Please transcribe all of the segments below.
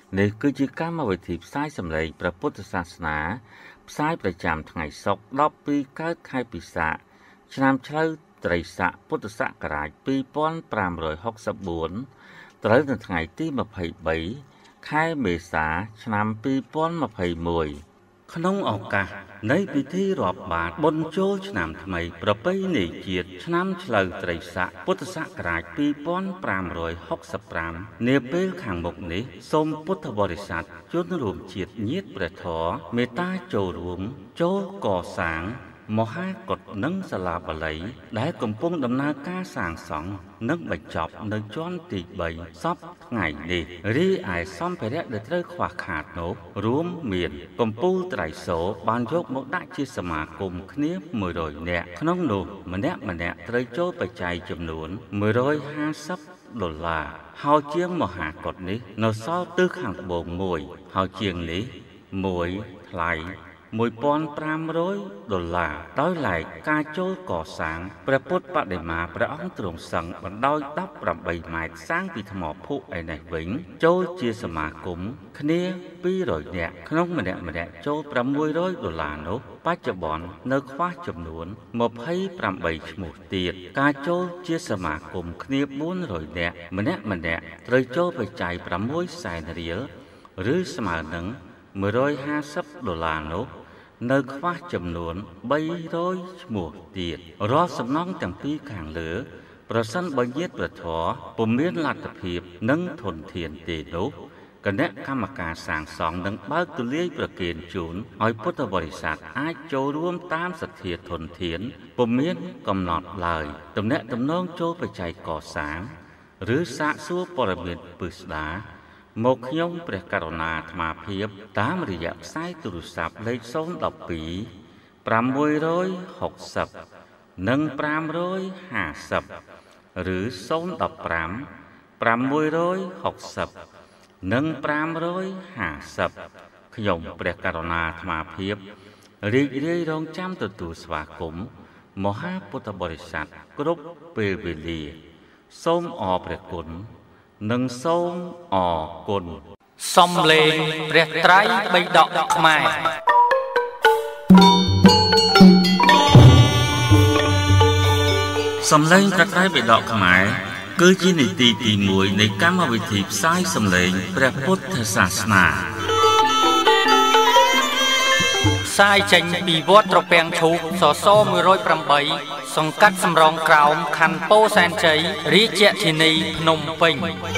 នេះគឺជាកម្មវិធីផ្សាយសម្លេងព្រះពុទ្ធសាសនាផ្សាយប្រចាំថ្ងៃសុក្រ12កើតខែពិសាខឆ្នាំឆ្លូវត្រីស័កពុទ្ធសករាជ2564ត្រូវនៅថ្ងៃទី23ខែមេសាឆ្នាំ2021ក្នុងឱកាសនៃពិធីរាប់បាតបុណ្យចូលឆ្នាំថ្មីប្រពៃណីជាតិឆ្នាំឆ្លូវត្រីស័កពុទ្ធសករាជ2565នាពេលខាងមុខនេះសូមពុទ្ធបរិស័ទជនរួមជាតិញាតិព្រះធម៌មេត្តាចូលរួមចូលកសាងមហាកុដិនិងសាលាបាលីដែលកំពុងដំណើរការសាងសង់និងបញ្ចប់នៅជាន់ទី3សប្តាហ៍ថ្ងៃនេះរីឯសម្ភារៈដែលត្រូវខ្វះខាតនោះរួមមានកំពូលត្រៃសោបានយកមកដាក់ជាសមាគមគ្នា100នាក់ក្នុងនោះម្នាក់ត្រូវចូលបច្ច័យចំនួន$150ហើយជាងមហាកុដិនេះនៅសល់ទិសខាងត្បូងមួយហើយជាងនេះ1ថ្លៃ$1,500ដោយឡែកការចូលកសាងព្រះពុទ្ធបដិមាព្រះអង្គទ្រង់សឹងបណ្ដោយ18ម៉ែត្រសាងពីថ្មភក់ឯនេះវិញចូលជាសមាគមគ្នា200នាក់ក្នុងម្នាក់ចូល$600នោះបច្ចុប្បន្ននៅខ្វះចំនួន28ឈ្មោះទៀតការចូលជាសមាគមគ្នា400នាក់ម្នាក់ត្រូវចូលបច្ច័យ600,000រៀលឬស្មើនឹង$150នោះនៅខ្វះចំនួន300ឈ្មោះទៀតរាល់សំណងទាំងពីរខាងលើប្រសិនបើញាតិព្រះធម៌ពុំមានលទ្ធភាពនិងធនធានទេនោះគណៈកម្មការសាងសង់នឹងបើកទូលាយប្រគេនជូនឲ្យពុទ្ធបរិស័ទអាចចូលរួមតាមសទ្ធាធនធានពុំមានកំណត់ឡើយទំនាក់ទំនងចូលបច្ច័យកសាងឬសាកសួរព័ត៌មានពិស្ដារមកខ្ញុំព្រះករុណាអាត្មាភាពតាមរយៈខ្សែទូរស័ព្ទលេខ012 660 និង550ឬ015 660និង550ខ្ញុំព្រះករុណាអាត្មាភាពរីករាយរងចាំទទួលស្វាគមន៍មហាពុទ្ធបរិស័ទគ្រប់ពេលវេលាសូមអរព្រះគុណនិងសូមអរគុណសំឡេងព្រះត្រៃបិដកខ្មែរសំឡេងព្រះត្រៃបិដកខ្មែរគឺជានីតិទី1នៃកម្មវិធីផ្សាយសំឡេងព្រះពុទ្ធសាសនាផ្សាយចេញពីវត្តត្រពាំងឈូកសស108សង្កាត់សំរងក្រោមខណ្ឌពោធិ៍សែនជ័យរាជធានីភ្នំពេញ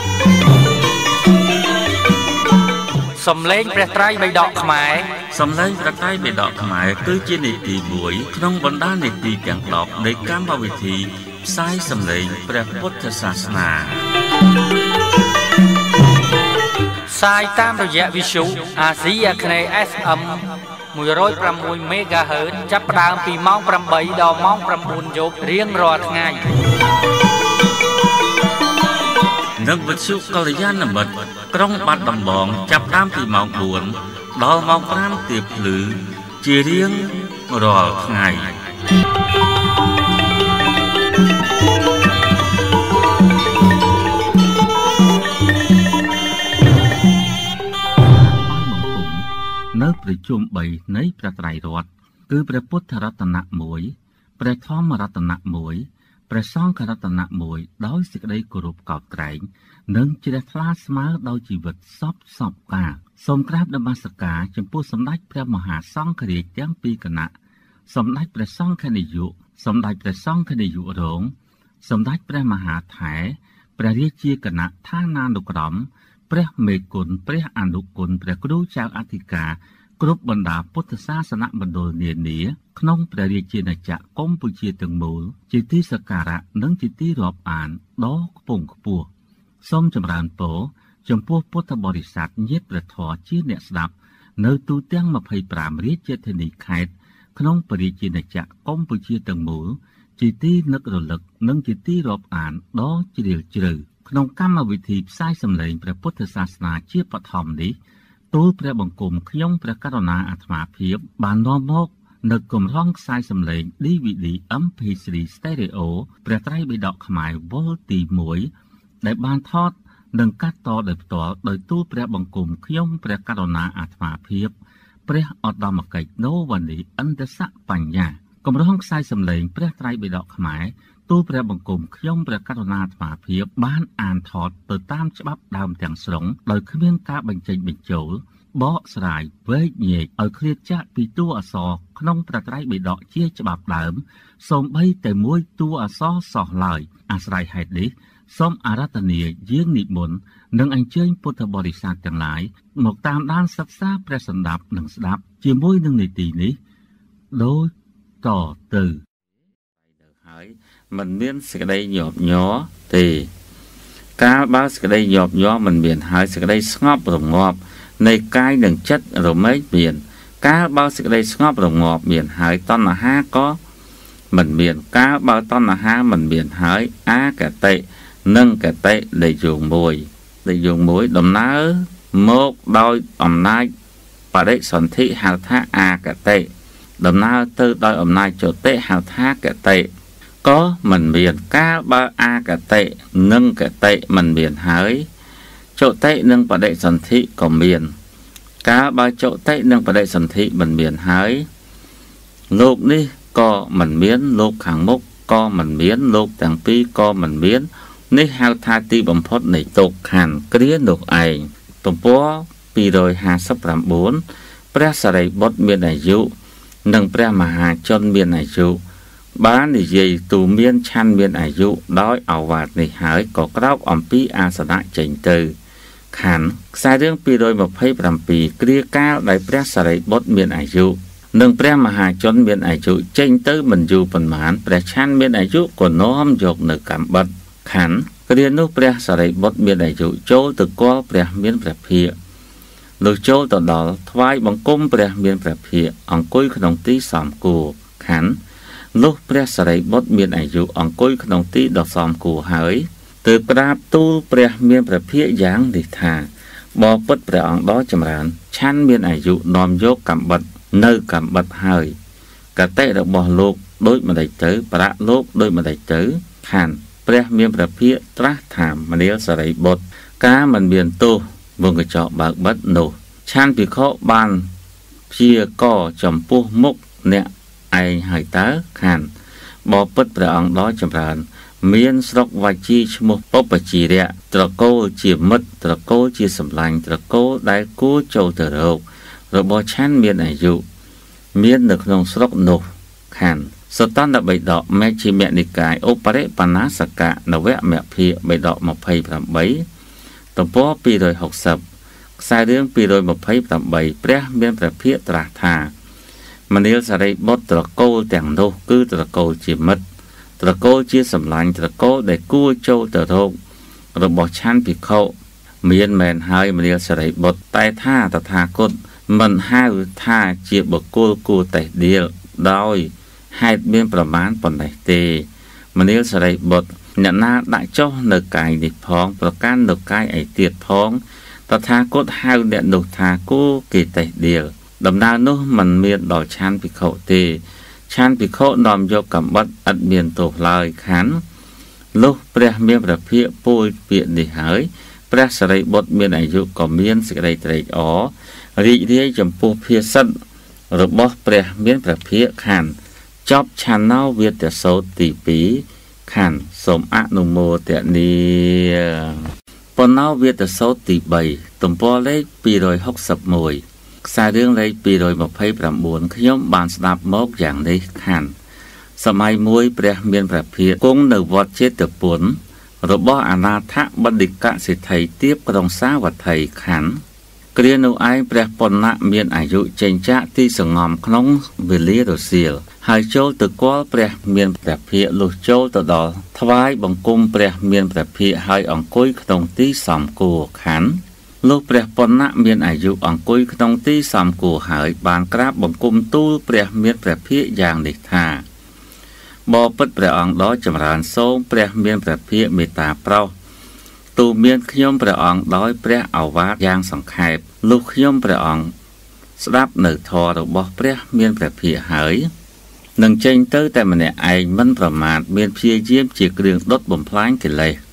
សំឡេងព្រះត្រៃបិដកខ្មែរសំឡេងព្រះត្រៃបិដកខ្មែរគឺជានីតិ1ក្នុងបណ្ដានីតិទាំង10នៃកម្មវិធីផ្សាយសំឡេងព្រះពុទ្ធសាសនាផ្សាយតាមរយៈវិទ្យុអាស៊ីអាគ្នេយ៍ FM 106 MHz ចាប់ផ្ដើមពីម៉ោង8ដល់ម៉ោង9យប់រៀងរាល់ថ្ងៃនិងវិទ្យុកល្យាណមិត្តក្រុងបាត់ដំបងចាប់ផ្ដើមពីម៉ោង4ដល់ម៉ោង5ទៀបភ្លឺជារៀងរាល់ថ្ងៃនៅប្រជុំ3នៃព្រះត្រៃរតន៍គឺព្រះពុទ្ធរតនៈ1ព្រះធម្មរតនៈ1ព្រះសង្ឃរតនៈ1ដោយសេចក្តីគោរពកោតក្រែងនិងជ្រះថ្លាស្មើដោយជីវិតសពកាលសូមក្រាបនមស្ការចំពោះសម្ដេចព្រះមហាសង្ឃរាជទាំងពីរគណៈសម្ដេចព្រះសង្ឃនាយកសម្ដេចព្រះសង្ឃនាយករងសម្ដេចព្រះមហាថែព្រះរាជាគណៈឋានានុក្រមព្រះមេគុណព្រះអនុគុណព្រះគ្រូចៅអធិការគ្រប់បណ្ដាពុទ្ធសាសនមណ្ឌលនានាក្នុងព្រះរាជាណាចក្រកម្ពុជាទាំងមូលជាទីសក្ការៈនិងជាទីរាប់អានដ៏ខ្ពង់ខ្ពស់សូមចម្រើនពរចំពោះពុទ្ធបរិស័ទញាតិព្រះធម៌ជាអ្នកស្ដាប់នៅទូទាំង25រាជធានីខេត្តក្នុងព្រះរាជាណាចក្រកម្ពុជាទាំងមូលជាទីនឹករលឹកនិងជាទីរាប់អានដ៏ជ្រាលជ្រៅក្នុងកម្មវិធីផ្សាយសម្លេងព្រះពុទ្ធសាសនាជាបឋមនេះទូលព្រះបង្គំខ្ញុំព្រះករុណាអាត្មាភាពបាននាំមកនៅកម្រងខ្សែសម្លេង DVD MP3 Stereo ព្រះត្រៃបិដកខ្មែរវល់ទី1ដែលបានថតនឹងកាត់តដោយផ្ទាល់ដោយទូលព្រះបង្គំខ្ញុំព្រះករុណាអាត្មាភាពព្រះឧត្តមកិច្ចនោវណ្ណីឥន្ទសៈបញ្ញាកម្រងខ្សែសម្លេងព្រះត្រៃបិដកខ្មែរទូលព្រះបង្គំខ្ញុំព្រះករុណាអាត្មាភាពបានអានថតទៅតាមច្បាប់ដើមទាំងស្រុងដោយគ្មានការបញ្ចេញបញ្ចូលបកស្រាយវែកញែកឲ្យឃ្លាតចាកពីតួអក្សរក្នុងព្រះត្រៃបិដកជាច្បាប់ដើមសូម្បីតែមួយតួអក្សរសោះឡើយអាស្រ័យហេតុនេះសូមអារាធនាយាងនិមន្តនិងអញ្ជើញពុទ្ធបរិស័ទទាំងឡាយមកតាមដានសិក្សាព្រះសណ្ដាប់និងស្ដាប់ជាមួយនឹងនីតិនេះដូចតទៅហើយមិនមានសេចក្តីញាប់ញ័រទេកាលបើសេចក្តីញាប់ញ័រមិនមានហើយសេចក្តីស្ងប់រងាប់នៃកាយនិងចិត្តរមែងមានកាលបើសេចក្តីស្ងប់រងាប់មានហើយតណ្ហាក៏មិនមានកាលបើតណ្ហាមិនមានហើយអាកតិនិងកតិដែលយោងមួយដំណើរមកដោយអំណាចបរិសន្ធិហៅថាអាកតិដំណើរទៅដោយអំណាចចតិហៅថាកតិក៏មិនមានកាលបើអាកតិនិងកតិមិនមានហើយចតិនិងបដិសន្ធិក៏មានកាលបើចតិនិងបដិសន្ធិមិនមានហើយលោកនេះក៏មិនមានលោកខាងមុខក៏មិនមានលោកទាំងពីរក៏មិនមាននេះហៅថាទីបំផុតនៃទុក្ខខណ្ឌគ្រានោះឯងទំព័រ259ព្រះសារីបុត្រមានអាយុនិងព្រះមហាជនមានអាយុបាននិយាយទូមានឆាន់មានអាយុដោយអវាទនេះហើយក៏ក្រោកអំពីអាសនៈចេញទៅខណ្ឌខ្សែរឿង227គ្រាកាលដែលព្រះសារីបុត្រមានអាយុនិងព្រះមហាជនមានអាយុចេញទៅមិនយូរប៉ុន្មានព្រះឆាន់មានអាយុក៏នាំយកនៅកម្មបិតខណ្ឌគ្រានោះព្រះសារីបុត្រមានអាយុចូលទៅគាល់ព្រះមានព្រះភិក្ខលុះចូលទៅដល់ថ្វាយបង្គំព្រះមានព្រះភិក្ខអង្គុយក្នុងទីសមគួរខណ្ឌលុះព្រះសារីបុត្រមានអាយុអង្គុយក្នុងទីដ៏សមគួរហើយទើបក្រាបទូលព្រះមានព្រះភិក្ខយ៉ាងនេះថាបបិទ្ធព្រះអង្គដ៏ចម្រើនឆាន់មានអាយុនាំយកកម្មបិតនៅកម្មបិតហើយកតិរបស់លោកដូចម្ដេចទៅប្រាក់លោកដូចម្ដេចទៅខណ្ឌព្រះមានព្រះភិក្ខត្រាស់ថាមនាលសារីបុត្រការមិនមានទោសវងកញ្ចក់បើកបិទនោះឆាន់ភិក្ខុបានព្យាករចំពោះមុខអ្នកឯងហើយតើខណ្ឌបបិទ្ធព្រះអង្គដ៏ចម្រើនមានស្រុកវជីឈ្មោះពពជារៈត្រកូលជាមិត្តត្រកូលជាសម្លាញ់ត្រកូលដែលគួរចូលទៅរករបស់ឆាន់មានអាយុមាននៅក្នុងស្រុកនោះខណ្ឌសតន្តបិដកមេជ្ឈិមនិកាយឧបរិបណ្ណាសកៈនវមភាគបិដក28ទំព័រ260ខ្សែរឿង228ព្រះមានព្រះភិក្ខត្រាស់ថាមនាលសារីបុត្រត្រកូលទាំងនោះគឺត្រកូលជាមិត្តត្រកូលជាសម្លាញ់ត្រកូលដែលគួរចូលទៅរករបស់ឆាន់ភិក្ខុមានមែនហើយមនាលសារីបុត្រតែថាតថាគតមិនហៅថាជាបុគ្គលគួរតេះដៀលដោយហេតុមានប្រមាណប៉ុណ្ណេះទេមនាលសារីបុត្រអ្នកណាដាក់ចុះនៅកាយនេះផងប្រកាន់នៅកាយឯទៀតផងតថាគតហៅអ្នកនោះថាគួរគេតេះដៀលដំណើរនោះមិនមានដល់ឆាន់ភិក្ខុទេឆាន់ភិក្ខុនាំយកកំបិតឥតមានទោសឡើយខណ្ឌលុះព្រះមានព្រះភិក្ខពោលពាក្យនេះហើយព្រះសារីបុត្រមានអាយុក៏មានសេចក្តីត្រេកអររីករាយចំពោះភាសិតរបស់ព្រះមានព្រះភិក្ខខណ្ឌចប់ឆាណោវាទសោតទី2ខណ្ឌសូមអនុមោទនាបណ្ណោវាទសោតទី3ទំព័រលេខ261ខ្សែរឿងលេខ229ខ្ញុំបានស្ដាប់មកយ៉ាងនេះខណ្ឌសម័យមួយព្រះមានព្រះភិក្ខគង់នៅវត្តចេតពុនរបស់អនាថបណ្ឌិកសិទ្ធិទៀបក្រុងសាវត្ថីខណ្ឌគ្រានោះឯងព្រះប៉ុណ្ណមានអាយុចេញចាកទីសង្ងំក្នុងវេលារសៀលហើយចូលទៅគាល់ព្រះមានព្រះភិក្ខលុះចូលទៅដល់ថ្វាយបង្គំព្រះមានព្រះភិក្ខហើយអង្គុយក្នុងទីសមគួរខណ្ឌលុះព្រះប៉ុណ្ណមានអាយុអង្គុយក្នុងទីសមគួរហើយបានក្រាបបង្គំទូលព្រះមានព្រះភិក្ខយ៉ាងនេះថាបបិទ្ធព្រះអង្គដ៏ចម្រើនសូមព្រះមានព្រះភិក្ខមេត្តាប្រោសទូមានខ្ញុំព្រះអង្គដោយព្រះឱវាទយ៉ាងសង្ខេបលុះខ្ញុំព្រះអង្គស្ដាប់នៅធម៌របស់ព្រះមានព្រះភិក្ខហើយនឹងចេញទៅតែម្នាក់ឯងមិនប្រមាទមានព្យាយាមជាគ្រឿងដុតបំផ្លាញកិលេស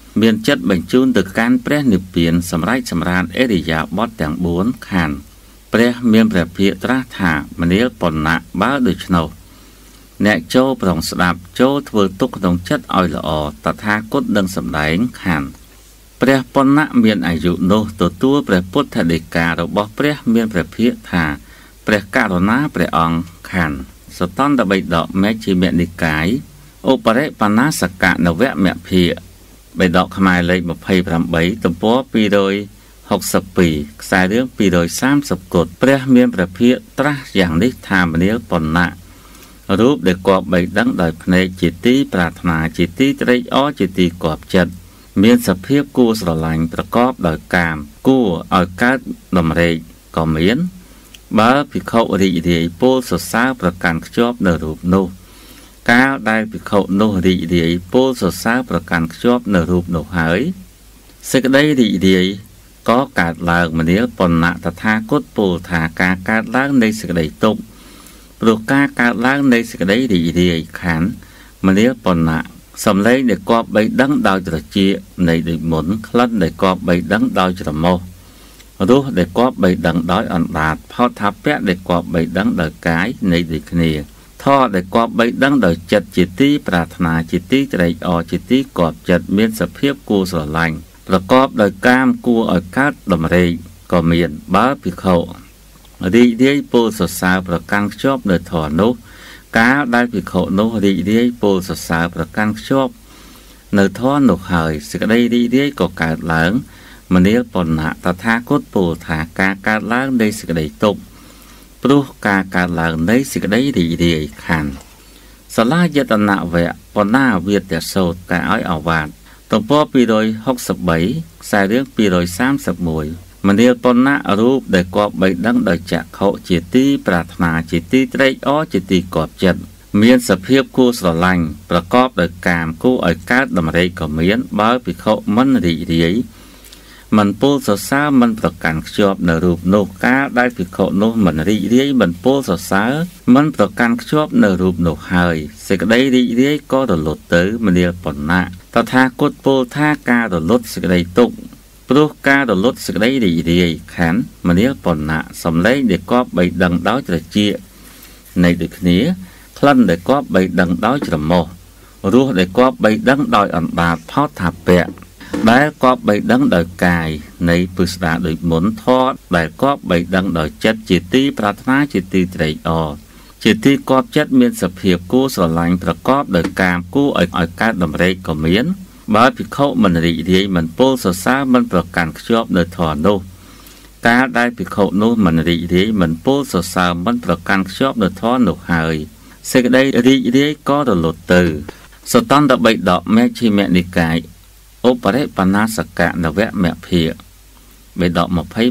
មានចិត្តបញ្ជូនទៅកាន់ព្រះនិព្វានសម្រេចសម្រានអេរិយាបថទាំង4ខណ្ឌព្រះមានព្រះភិក្ខត្រាស់ថាមនាលបណ្ណៈបើដូច្នោះអ្នកចូលប្រងស្ដាប់ចូលធ្វើទុកក្នុងចិត្តឲ្យល្អតថាគតនឹងសម្ដែងខណ្ឌព្រះបណ្ណៈមានអាយុនោះទទួលព្រះពុទ្ធដីការបស់ព្រះមានព្រះភិក្ខថាព្រះករុណាព្រះអង្គខណ្ឌសតន្តបិដកមេជ្ឈិមនិកាយឧបរិបណាសកនវមភិក្ខបិដកខ្មែរលេខ28ទំព័រ262ខ្សែរឿង230គត់ព្រះមានព្រះភិក្ខត្រាស់យ៉ាងនេះថាមនាលបណ្ណៈរូបដែលគប្បីដឹងដោយភ្នែកជាទីប្រាថ្នាជាទីត្រេកអរជាទីគប់ចិត្តមានសភាពគួរស្រឡាញ់ប្រកបដោយកាមគួរឲ្យកើតដំណេកក៏មានបើភិក្ខុរីករាយពោលសរសើរប្រកាន់ខ្ជាប់នៅរូបនោះកាលដែលភិក្ខុនោះរីករាយពោលសរសើរប្រកាន់ខ្ជាប់នៅរូបនោះហើយសេចក្តីរីករាយក៏កើតឡើងមនាលបណ្ណៈតថាគតពោលថាការកើតឡើងនៃសេចក្តីទុក្ខព្រោះការកើតឡើងនៃសេចក្តីរីករាយខណ្ឌមនាលបណ្ណៈសំឡេងដែលគប្បីដឹងដោយត្រចៀកនៃដូចមុនក្លិនដែលគប្បីដឹងដោយច្រមុះរសដែលគប្បីដឹងដោយអណ្ដាតផោតថាពៈដែលគប្បីដឹងដោយកាយនៃដូចគ្នាធម៌ដែលគប្បីដឹងដោយចិត្តជាទីប្រាថ្នាជាទីត្រេកអរជាទីគប់ចិត្តមានសភាពគួរស្រឡាញ់ប្រកបដោយកាមគួរឲ្យកើតដំណេកក៏មានបើភិក្ខុរីករាយពោលសរសើរប្រកាន់ខ្ជាប់នៅធម៌នោះកាលដែលភិក្ខុនោះរីករាយពោលសរសើរប្រកាន់ខ្ជាប់នៅធម៌នោះហើយសេចក្តីរីករាយក៏កើតឡើងមនាលបណ្ណៈតថាគតពោលថាការកើតឡើងនៃសេចក្តីទុក្ខព្រោះការកើតឡើងនៃសេចក្តីរីករាយខណ្ឌសាលាយតនវៈបណ្ណាវិទ្យាសោតការឲ្យអាវាតទំព័រ263ខ្សែរឿង231មនាលបណ្ណៈរូបដែលគប្បីដឹងដោយចក្ខុជាទីប្រាថ្នាជាទីត្រេកអរជាទីគប់ចិត្តមានសភាពគួរស្រឡាញ់ប្រកបដោយកាមគួរឲ្យកើតដំណេកក៏មានបើភិក្ខុមិនរីករាយមិនពោលសរសើរមិនប្រកាន់ខ្ជាប់នៅរូបនោះកាលដែលភិក្ខុនោះមិនរីករាយមិនពោលសរសើរមិនប្រកាន់ខ្ជាប់នៅរូបនោះហើយសេចក្តីរីករាយក៏រលត់ទៅមនាលបណ្ណៈតថាគតពោលថាការរលត់សេចក្តីទុក្ខព្រោះការរលត់សេចក្តីរីករាយខណ្ឌមនាលបណ្ណៈសំឡេងដែលគប្បីដឹងដោយត្រចៀកនៃដូចគ្នាក្លិនដែលគប្បីដឹងដោយច្រមុះរសដែលគប្បីដឹងដោយអណ្ដាតផោតថាពៈដែលគប្បីដឹងដោយកាយនៃពុស្ដាដូចមុនធម៌ដែលគប្បីដឹងដោយចិត្តជាទីប្រាថ្នាជាទីត្រេកអរជាទីគប់ចិត្តមានសភាពគួរស្រឡាញ់ប្រកបដោយកាមគួរឲ្យកើតដំណេកក៏មានបើភិក្ខុមិនរីករាយមិនពោលសរសើរមិនប្រកាន់ខ្ជាប់នៅធម៌នោះកាលដែលភិក្ខុនោះមិនរីករាយមិនពោលសរសើរមិនប្រកាន់ខ្ជាប់នៅធម៌នោះហើយសេចក្តីរីករាយក៏រលត់ទៅសតន្តបិដកមេជ្ឈិមនិកាយឧបរិបណាសកនវមភិក្ខបិដក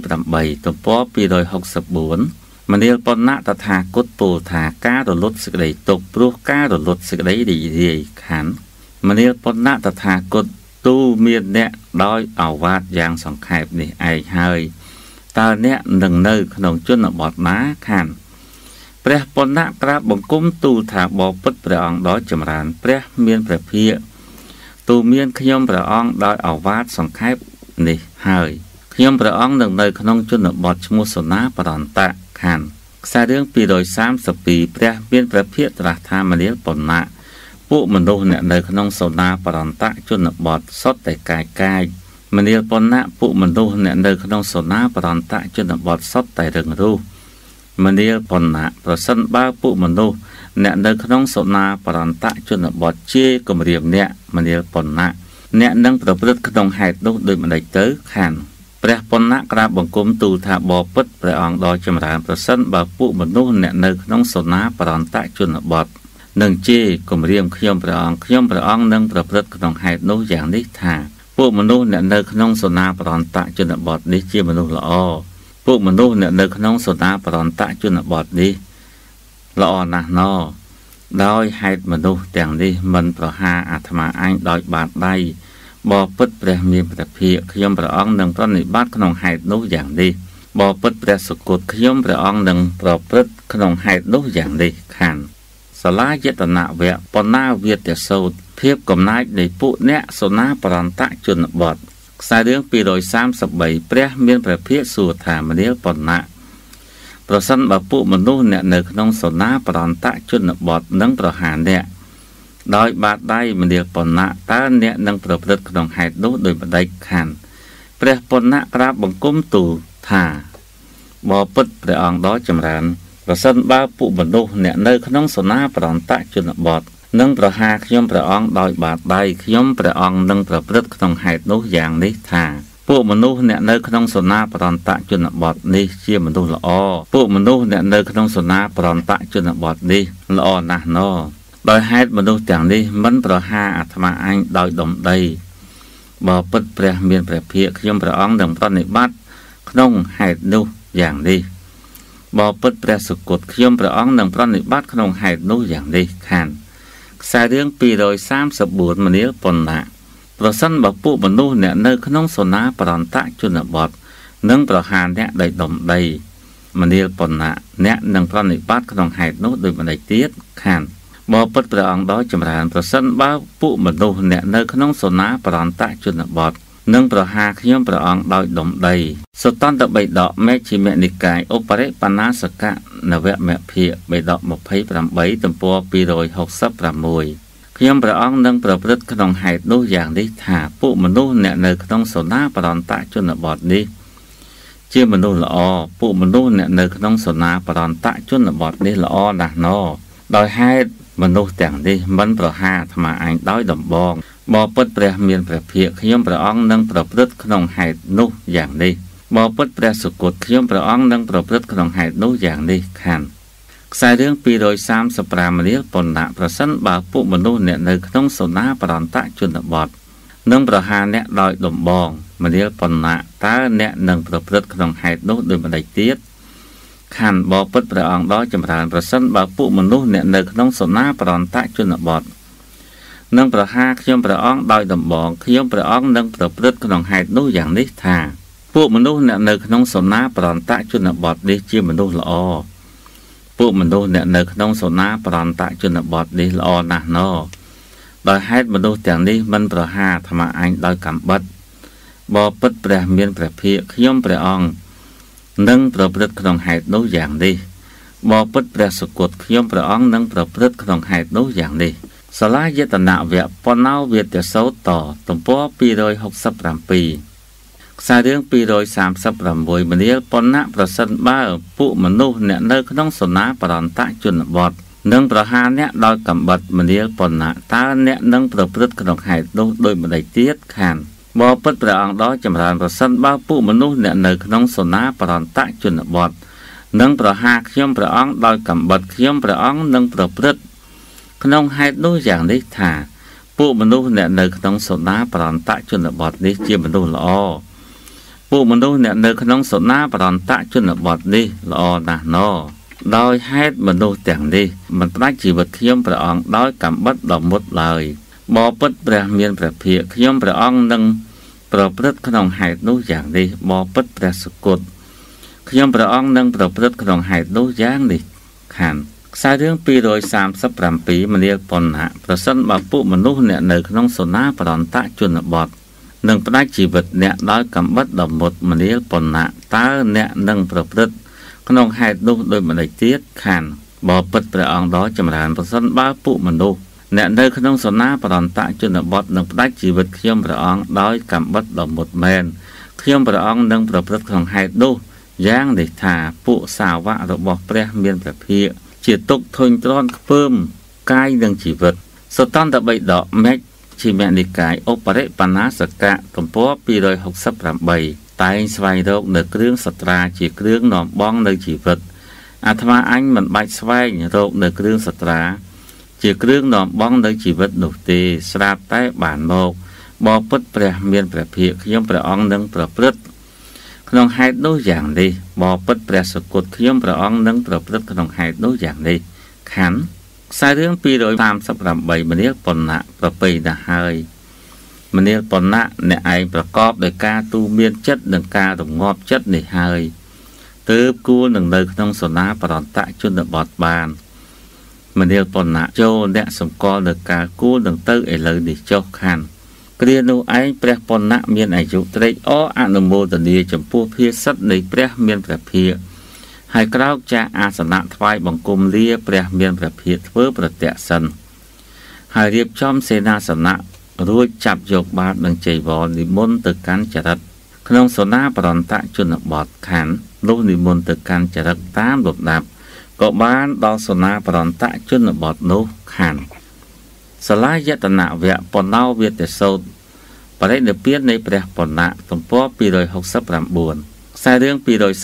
28ទំព័រ264មនាលបណ្ណៈតថាគតពោលថាការរលត់សេចក្តីទុក្ខព្រោះការរលត់សេចក្តីរីករាយខណ្ឌមនាលបណ្ណៈតថាគតទូមានអ្នកដោយអាវាតយ៉ាងសង្ខេបនេះឯងហើយតើអ្នកនឹងនៅក្នុងជនបទណាខណ្ឌព្រះបណ្ណៈក្រាបបង្គំទូលថាបបិទ្ធព្រះអង្គដ៏ចម្រើនព្រះមានព្រះភិក្ខទូមានខ្ញុំព្រះអង្គដោយអាវាតសង្ខេបនេះហើយខ្ញុំព្រះអង្គនឹងនៅក្នុងជនបទឈ្មោះសនាបរន្តៈខណ្ឌខ្សែរឿង232ព្រះមានព្រះភិក្ខត្រាស់ថាមនាលបណ្ណៈពួកមនុស្សអ្នកនៅក្នុងសនាបរន្តៈជនបទសុទ្ធតែកាយមនាលបណ្ណៈពួកមនុស្សអ្នកនៅក្នុងសនាបរន្តៈជនបទសុទ្ធតែរឹងរូសមនាលបណ្ណៈប្រសិនបើពួកមនុស្សអ្នកនៅក្នុងសនាបរន្តៈជនបទជាគម្រាមអ្នកមនាលបណ្ណៈអ្នកនឹងប្រព្រឹត្តក្នុងហេតុនោះដូចម្ដេចទៅខណ្ឌព្រះបណ្ណៈក្រាបបង្គំទូលថាបបិទ្ធព្រះអង្គដ៏ចម្រើនប្រសិនបើពួកមនុស្សអ្នកនៅក្នុងសនាបរន្តៈជនបទនឹងជាគម្រាមខ្ញុំព្រះអង្គនឹងប្រព្រឹត្តក្នុងហេតុនោះយ៉ាងនេះថាពួកមនុស្សអ្នកនៅក្នុងសនាបរន្តៈជនបទនេះជាមនុស្សល្អពួកមនុស្សអ្នកនៅក្នុងសនាបរន្តៈជនបទនេះល្អណាស់ណោដោយហេតុមនុស្សទាំងនេះមិនប្រហារអាត្មាអញដោយបាតដៃបបិទ្ធព្រះមានព្រះភិក្ខខ្ញុំព្រះអង្គនឹងប្រណិប័តក្នុងហេតុនោះយ៉ាងនេះបបិទ្ធព្រះសុគតខ្ញុំព្រះអង្គនឹងប្រព្រឹត្តក្នុងហេតុនោះយ៉ាងនេះខណ្ឌសสลายตนะเวะปนาเวียตโสดเพียบกำนายในปุเนะสนาปรันตะจุนบดสายเรื่องปี230เปรียเมียนประเภทสู่ถามเดียวปนะประสันบปุมนุษย์เนี่ยในขนมสนาปรันตะจุนบดนังประหารเนี่ยโดยบาดได้มันเดียวปนะตาเนี่ยนังประพฤติขนมหายนุโดยบันไดขันเปรียปนะกราบบังกุมตูถาบ่อปิดเปรียองด้อยจำรันประสันบาปุมนุษย์เนี่ยในขนมสนาปรันตะจุนบดนังประหาขยมประอองโดยบาดได้ขยมประอองนังประพฤติขนมหายนุอย่างนี้ถาพวกมนุษย์เนี่ยในขนมสนาปรันตะจุนบดนี้เชื่อมนุษย์ละอพวกมนุษย์เนี่ยในขนมสนาปรันตะจุนบดนี้ละอนะนอโดยให้มนุษย์อย่างนี้มันประหาอาตมาอันโดยดมได้บ่ปิดเปรียเมียนเปรียเพียขยมประอองดังปฏิบัติขนมหายนุอย่างนี้บ่ปิดเปรียสุกดขยมประอองดังปฏิบัติขนมหายนุอย่างนี้ขันสายเรื่องปี230มันนี้ปนละประสันบปุมนุษย์เนี่ยในขนมสนาปรันตะจุนบดนังประหารเนี่ยได้ดมได้มันนี้ปนละเนี่ยนังปฏิบัติขนมหายนุโดยมันได้เตี้ยขันบ่ปิดประองด้อยจำรานประสันบปุมนุษย์เนี่ยในขนมสนาปรันตะจุนบดนังประหารขยมประองโดยดมได้สตันตะใบดอกแม่ชิเมนิกายอุปริปนาสกะนเวะแม่เพียใบดอก28ตัมปัวปี266ขยมประอองนังประพฤติขนมหายนุอย่างนี้ถาปุมนุษย์เนี่ยในขนมสนาปรันตะจุนบดนี้เชื่อมนุษย์ละอปุมนุษย์เนี่ยในขนมสนาปรันตะจุนบดนี้ละอนะนอโดยให้มนุษย์แต่งนี้มันประหาธรรมะอันด้อยดมบองบ่ปิดเปรียเมียนเปรียเพียขยมประอองนังประพฤติขนมหายนุอย่างนี้บ่ปิดเปรียสุกดขยมประอองนังประพฤติขนมหายนุอย่างนี้ขันสายเรื่องปี230มันนี้ปนละประสันบาปุมนุษย์เนี่ยในขนมสนาปรันตะจุนบดนังประหารเนี่ยโดยดมบองมันนี้ปนละตาเนี่ยนังประพฤติขนมหายนุโดยบันไดเตี้ยขันบ่ปิดประอองด้อยจำรานประสันบาปุมนุษย์เนี่ยในขนมสนาปรันตะจุนบดนังประหารขยมประอองโดยดมบองขยมประอองนังประพฤติขนมหายนุอย่างนี้ถาพวกมนุษย์เนี่ยในขนมสนาปรันตะจุนบดนี้เชื่อมนุษย์ละอพวกมนุษย์เนี่ยในขนมสนาปรันตะจุนบดนี้ละอนะนอโดยให้มนุษย์อย่างนี้มันประหาธรรมะอันโดยกำบัดบ่ปิดเปรียเมียนเปรียเพียขยมเปรียอองนังประพฤติขนมหายนุอย่างนี้บ่ปิดเปรียสกดขยมเปรียอองนังประพฤติขนมหายนุอย่างนี้สลายตนะเวะปนาเวียตโสต่อตัมปัวปี267ปีสายเรื่องปี236มันนี้ปนะประสันบ้าปุมนุษย์เนี่ยในขนมสนาปรันตะจุนบดนังประหารเนี่ยโดยกำบัดมันนี้ปนะตาเนี่ยนังประพฤติขนมหายนุโดยบันไดเตี้ยขันบ่ปิดประองด้อยจำรานประสันบ้าปุมนุษย์เนี่ยในขนมสนาปรันตะจุนบดนังประหารขยมประองโดยกำบัดขยมประองนังประพฤติขนมหายนุอย่างนี้ถาปุมนุษย์เนี่ยในขนมสนาปรันตะจุนบดนี้เชื่อมนุษย์ละอปุมนุษย์เนี่ยในขนมสนาปรันตะจุนบดนี้ละอนะนอโดยให้มนุษย์แต่งนี้มันได้ชีวิตขยมประอองโดยกำบัดดอกมดเลยบ่ปิดเปรียเมียนเปรียเพียขยมประอองนังประพฤติขนมหายนุอย่างนี้บ่ปิดเปรียสกุลขยมประอองนังประพฤติขนมหายนุอย่างนี้ขันสายเรื่องปี230ปีมันเรียกปนหะประสันบาปุมนุษย์เนี่ยในขนมสนาปรันตะจุนบดนังได้ชีวิตเนี่ยโดยกำบัดดอกมดมันเรียกปนหะตาเนี่ยนังประพฤติขนมหายนุโดยบันไดเตี้ยขันบ่ปิดเปรียองด้อยจำรานประสันบาปุมนุษย์เนี่ยในขนมสนาปรันตะจุนบดนังได้ชีวิตขยมประอองโดยกำบัดดอกมดแมนขยมประอองนังประพฤติขนมหายนุย่างเด็กถาปุสาวะระบบเปรียเมียนเปรียเพียจิตตกทนตรอนเพิ่มกายดังชีวิตสตันตะใบดอกแม็กชิเมนิกายอุปริปนาสกะตัมปัวปี268ตายสวายโรคในเครื่องสตราจีเครื่องนอมบ้องในชีวิตอาตมาอันมันใบสวายโรคในเครื่องสตราจีเครื่องนอมบ้องในชีวิตหนุตีสราบใต้บานโมกบ่ปิดเปรียเมียนเปรียเพียขยมเปรียอองนังประพฤติขนมหายนุอย่างนี้บ่ปิดเปรียสกุลขยมประอองนังประพฤติขนมหายนุอย่างนี้ขันสายเรื่องปี230มันเรียกปนนะประปีนะเฮยมันเรียกปนนะในไอประกอบโดยการตูเมียนจัดหนึ่งการตรงงอบจัดในเฮยตืบกูหนึ่งเลยขนมสนาปรันตะจุนบอดบาน mình đều còn nạ cho nẹ sầm co được cả cú đừng tới ấy lời để cho khăn kia nu ấy pre còn nạ miền ấy chụp tới ó anh mô tần đi chấm pua phía sắt này pre miền pre phía hai câu cha asana thoại bằng cung lia pre miền pre phía với pre tẹt sân hai điệp trong xe na sана rồi chập dọc ba đằng chạy vò đi môn từ cán chặt đất không số na bòn tạ chuẩn bọt khán lúc đi môn từ cán chặt đất tám đột đạp có bán đo số na bòn tạ chuẩn bọt nô khán sải yết nạ vẹn bòn nao việt để sâu và đây được biếtในព្រះបណៈទំព័រ269ខ្សែរឿង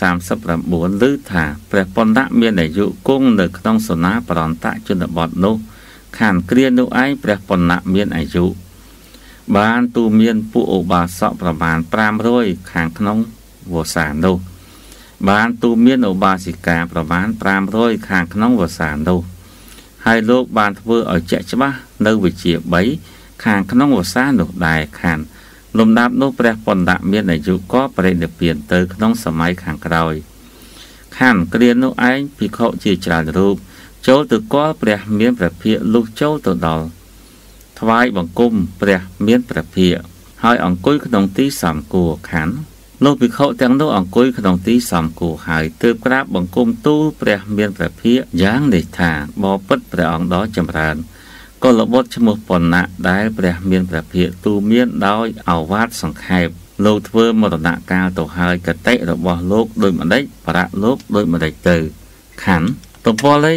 239ឮថាព្រះបណៈមានអាយុគង់នៅក្នុងសនាបរន្តជនបទនោះខានគ្រានោះឯងព្រះបណៈមានអាយុបានទូមានពួកឧបាសកប្រមាណ500ខាងក្នុងវស្សានោះបានទូមានឧបាសិកាប្រមាណ500ខាងក្នុងវស្សានោះហើយលោកបានធ្វើឲ្យជាក់ច្បាស់នៅវិជ្ជា3ខាងក្នុងវស្សានោះដែរខានលំដាប់នោះព្រះបណៈមានអាយុក៏បរិនិព្វានទៅក្នុងសម័យខាងក្រោយខានគ្រានោះឯងភិក្ខុជាច្រើនរូបចូលទៅគាល់ព្រះមានព្រះភិក្ខលុះចូលទៅដល់ថ្វាយបង្គំព្រះមានព្រះភិក្ខហើយអង្គុយក្នុងទីសំគួរខានលោកភិក្ខុទាំងនោះអង្គុយក្នុងទីសំគួរហើយទើបក្រាបបង្គំទូលព្រះមានព្រះភិក្ខយ៉ាងនេះថាបបិទ្ធព្រះអង្គដ៏ចម្រើនក៏លបុត្រឈ្មោះបណៈដែលព្រះមានព្រះភិក្ខទូមានដោយអវាទសង្ខេបលោកធ្វើមរណកាលទៅហើយកតិរបស់លោកដូចម្ដេចប្រាក់លោកដូចម្ដេចទៅខណ្ឌទំព័រលេខ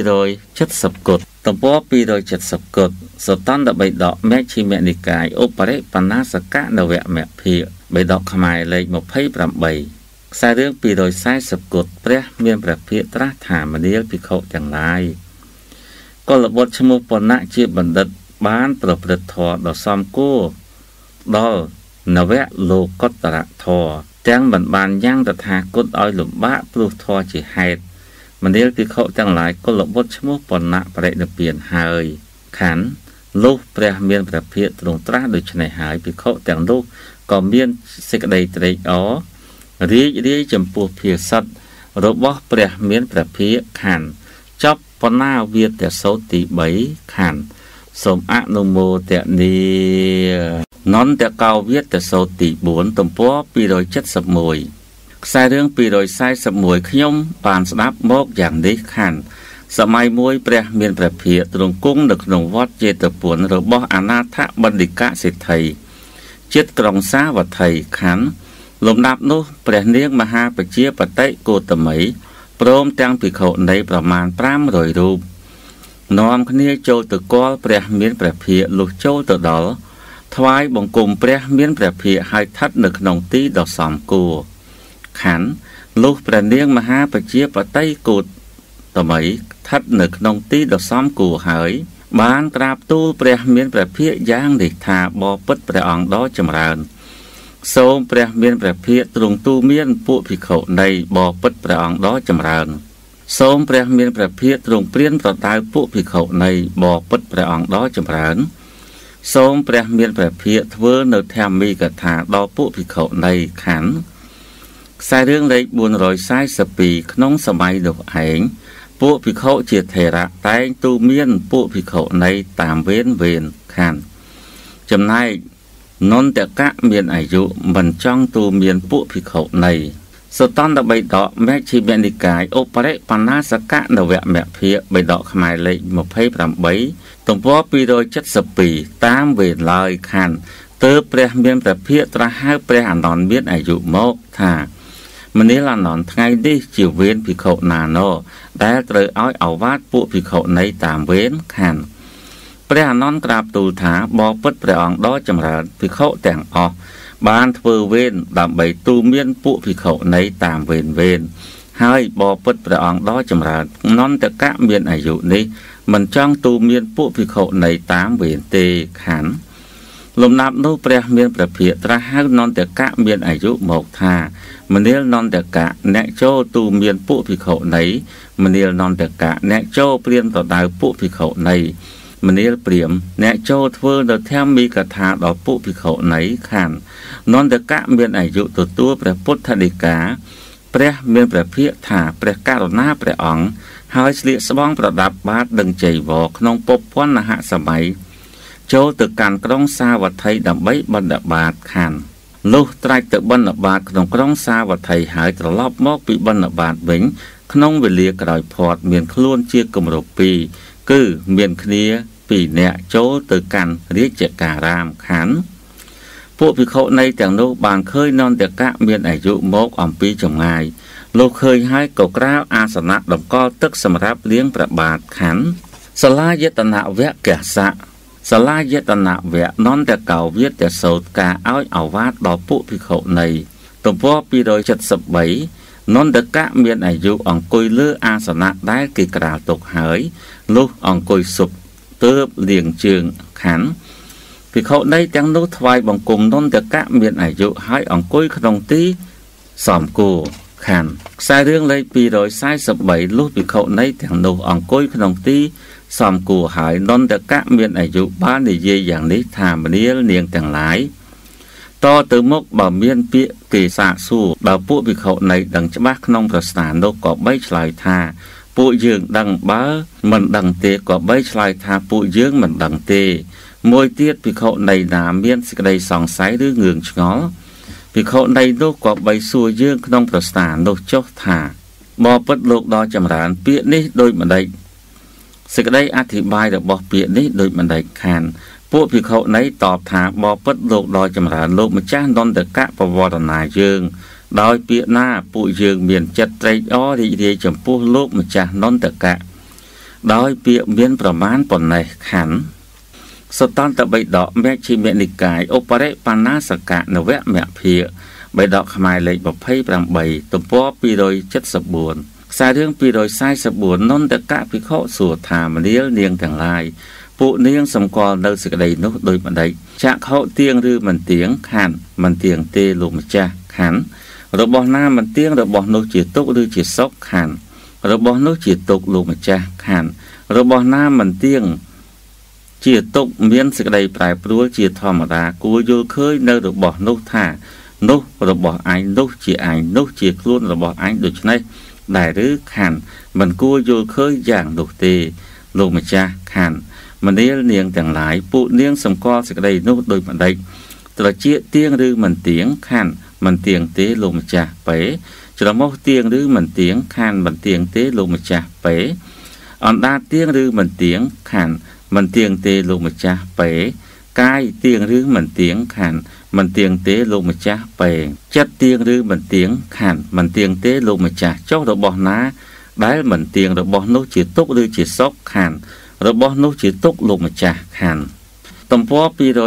270គុតទំព័រ270គុតសតន្តបិដកមជ្ឈិមនិកាយឧបរិបណាសកនវមភិបិដកខ្មែរលេខ28ខ្សែរឿង240គុតព្រះមានព្រះភិក្ខត្រាស់ថាមនាលភិក្ខុទាំងឡាយកុលបុត្រឈ្មោះបណៈជាបណ្ឌិតបានប្រព្រឹត្តធម៌ដ៏សមគួរដល់នវលោកតរធម៌ទាំងមិនបានយ៉ាងតថាគតឲ្យលំបាកព្រោះធម៌ជាហេតុមនាលភិក្ខុទាំងឡាយកុលបុត្រឈ្មោះបណៈបរិនិព្វានហើយខណ្ឌលុះព្រះមានព្រះភិក្ខទ្រង់ត្រាស់ដូច្នេះហើយភិក្ខុទាំងនោះក៏មានសេចក្តីត្រេកអររីករាយចំពោះភាសិទ្ធរបស់ព្រះមានព្រះភិក្ខខណ្ឌចប់បណាវាទសូត្រទី3ខណ្ឌសូមអនុមោទនានន្តកោវាទសូត្រទី4ទំព័រ271ខ្សែរឿង241ខ្ញុំបានស្ដាប់មកយ៉ាងនេះខណ្ឌសម័យមួយព្រះមានព្រះភិក្ខទ្រង់គង់នៅក្នុងវត្តចេតពុនរបស់អនាថបណ្ឌិកសេដ្ឋីជិតក្រុងសាវត្ថីខណ្ឌលំដាប់នោះព្រះនាងមហាបជាបតិគោតមីព្រមទាំងភិក្ខុនៃប្រមាណ500រូបនាំគ្នាចូលទៅគាល់ព្រះមានព្រះភិក្ខលុះចូលទៅដល់ថ្វាយបង្គំព្រះមានព្រះភិក្ខហើយស្ថិតនៅក្នុងទីដ៏សមគួរខណ្ឌលុះព្រះនាងមហាបជាបតិគោតមីស្ថិតនៅក្នុងទីដ៏សមគួរហើយបានក្រាបទូលព្រះមានព្រះភិក្ខយ៉ាងនេះថាបបិទ្ធព្រះអង្គដ៏ចម្រើនសូមព្រះមានព្រះភិក្ខទ្រង់ទូមានពួកភិក្ខុនៃបបិទ្ធព្រះអង្គដ៏ចម្រើនសូមព្រះមានព្រះភិក្ខទ្រង់ព្រានប្រដៅពួកភិក្ខុនៃបបិទ្ធព្រះអង្គដ៏ចម្រើនសូមព្រះមានព្រះភិក្ខធ្វើនៅធម្មីកថាដល់ពួកភិក្ខុនៃខណ្ឌខ្សែរឿងលេខ442ក្នុងសម័យនោះឯងពួកភិក្ខុជាថេរៈតែងទូមានពួកភិក្ខុនៃតាមវេនខណ្ឌចំណែកនន្តកៈមានអាយុមិនចង់ទូមានពួកភិក្ខុនៃសតន្តបិដកមជ្ឈិមនិកាយឧបរិបណាសកនវមភិបិដកខ្មែរលេខ28ទំព័រ272តាមវេនឡើយខណ្ឌទើបព្រះមានព្រះភិក្ខត្រាស់ហៅព្រះអនន្តមានអាយុមកថាមនាលអនន្តថ្ងៃនេះជាវេនភិក្ខុណាណោដែលត្រូវឲ្យអវាទពួកភិក្ខុនៃតាមវេនខណ្ឌព្រះអនន្តក្រាបទូលថាបបិទ្ធព្រះអង្គដ៏ចម្រើនភិក្ខុទាំងអស់បានធ្វើវេនដើម្បីទូមានពួកភិក្ខុនៃតាមវេនហើយបបិទ្ធព្រះអង្គដ៏ចម្រើននន្តកៈមានអាយុនេះមិនចង់ទូមានពួកភិក្ខុនៃតាមវេនទេខណ្ឌលំដាប់នោះព្រះមានព្រះភិក្ខត្រាស់ហៅនន្តកៈមានអាយុមកថាមនាលនន្តកៈអ្នកចូលទូមានពួកភិក្ខុនៃមនាលនន្តកៈអ្នកចូលព្រានប្រដៅពួកភិក្ខុនៃមនាលព្រាមអ្នកចូលធ្វើនៅធម្មីកថាដល់ពួកភិក្ខុនៃខណ្ឌនន្តកៈមានអាយុទទួលព្រះពុទ្ធដីកាព្រះមានព្រះភិក្ខថាព្រះករុណាព្រះអង្គហើយស្លៀកស្បង់ប្រដាប់បាតដឹងជ័យវរក្នុងពពន្ធហសម័យចូលទៅកាន់ក្រុងសាវត្ថីដើម្បីបណ្ឌបាតខានលុះត្រាច់ទៅបណ្ឌបាតក្នុងក្រុងសាវត្ថីហើយត្រឡប់មកពីបណ្ឌបាតវិញក្នុងវេលាក្រោយផាត់មានខ្លួនជាគម្រប់ពីរគឺមានគ្នា2នាក់ចូលទៅកាន់រាជការាមខានពួកភិក្ខុនៃទាំងនោះបានឃើញនន្តកៈមានអាយុមកអំពីចម្ងាយលោកឃើញហើយក៏ក្រាបអាសនៈតម្កល់ទឹកសម្រាប់លាងព្រះបាទខានសាលាយតនវៈកសៈសាលាយតនវៈនន្តកោវាទសោតការឲ្យអវាទដល់ពួកភិក្ខុនៃទំព័រ273នន្តកៈមានអាយុអង្គុយលើអាសនៈដែលគេក្រាលទុកហើយលុះអង្គុយសុបទើបលាងជើងខានភិក្ខុនៃទាំងនោះថ្វាយបង្គំនន្តកៈមានអាយុហើយអង្គុយក្នុងទីសមគួរខានខ្សែរឿងលេខ243លុះភិក្ខុនៃទាំងនោះអង្គុយក្នុងទីសមគួរហើយនន្តកៈមានអាយុបាននិយាយយ៉ាងនេះថាមនាលនាងទាំងឡាយតទៅមុខបើមានពាក្យគេសាកសួរដល់ពួកភិក្ខុនៃដឹងច្បាស់ក្នុងប្រស្នានោះក៏បីឆ្លើយថាពួកយើងដឹងបើមិនដឹងទេក៏បីឆ្លើយថាពួកយើងមិនដឹងទេមួយទៀតភិក្ខុនៃណាមានសេចក្តីសង្ស័យឬងឿងឆ្ងល់ភិក្ខុនៃនោះក៏បីសួរយើងក្នុងប្រស្នានោះចុះថាបបិទ្ធលោកដ៏ចម្រើនពាក្យនេះដូចម្ដេចសេចក្តីអធិប្បាយរបស់ពាក្យនេះដូចម្ដេចខានពួកភិក្ខុនៃតបថាបបិទ្ធលោកដ៏ចម្រើនលោកម្ចាស់នន្តកៈប្រវត្តិណាយើងដោយពាក្យណាពួកយើងមានចិត្តត្រេកអររីករាយចំពោះលោកម្ចាស់នន្តកៈដោយពាក្យមានប្រមាណប៉ុណ្ណេះខានសតន្តបិដកមជ្ឈិមនិកាយឧបរិបណ្ណាសកៈនវមភាគបិដកខ្មែរលេខ28ទំព័រ274ខ្សែរឿង244នន្តកៈភិក្ខុសួរថាមនាលនាងទាំងឡាយពួកនាងសម្គាល់នៅសេចក្តីនោះដូចម្ដេចចក្ខុទៀងឬមិនទៀងខានមិនទៀងទេលោកម្ចាស់ខានរបស់ណាមិនទៀងរបស់នោះជាទុក្ខឬជាសុខខានរបស់នោះជាទុក្ខលោកម្ចាស់ខានរបស់ណាមិនទៀងជាទុក្ខមានសេចក្តីប្រែប្រួលជាធម្មតាគួរយល់ឃើញនៅរបស់នោះថានោះរបស់អញនោះជាអញនោះជាខ្លួនរបស់អញដូច្នេះដែរឬខានមិនគួរយល់ឃើញយ៉ាងនោះទេលោកម្ចាស់ខានមនាលនាងទាំងឡាយពួកនាងសម្គាល់សេចក្តីនោះដូចម្ដេចត្រចៀកទៀងឬមិនទៀងខានមិនទៀងទេលោកម្ចាស់ពេច្រមុះទៀងឬមិនទៀងខានមិនទៀងទេលោកម្ចាស់ពេអណ្ដាតទៀងឬមិនទៀងខានមិនទៀងទេលោកម្ចាស់ពេកាយទៀងឬមិនទៀងខានមិនទៀងទេលោកម្ចាស់ពេចិត្តទៀងឬមិនទៀងខានមិនទៀងទេលោកម្ចាស់ចុះរបស់ណាដែលមិនទៀងរបស់នោះជាទុក្ខឬជាសុខខានរបស់នោះជាទុក្ខលោកម្ចាស់ខានទំព័រ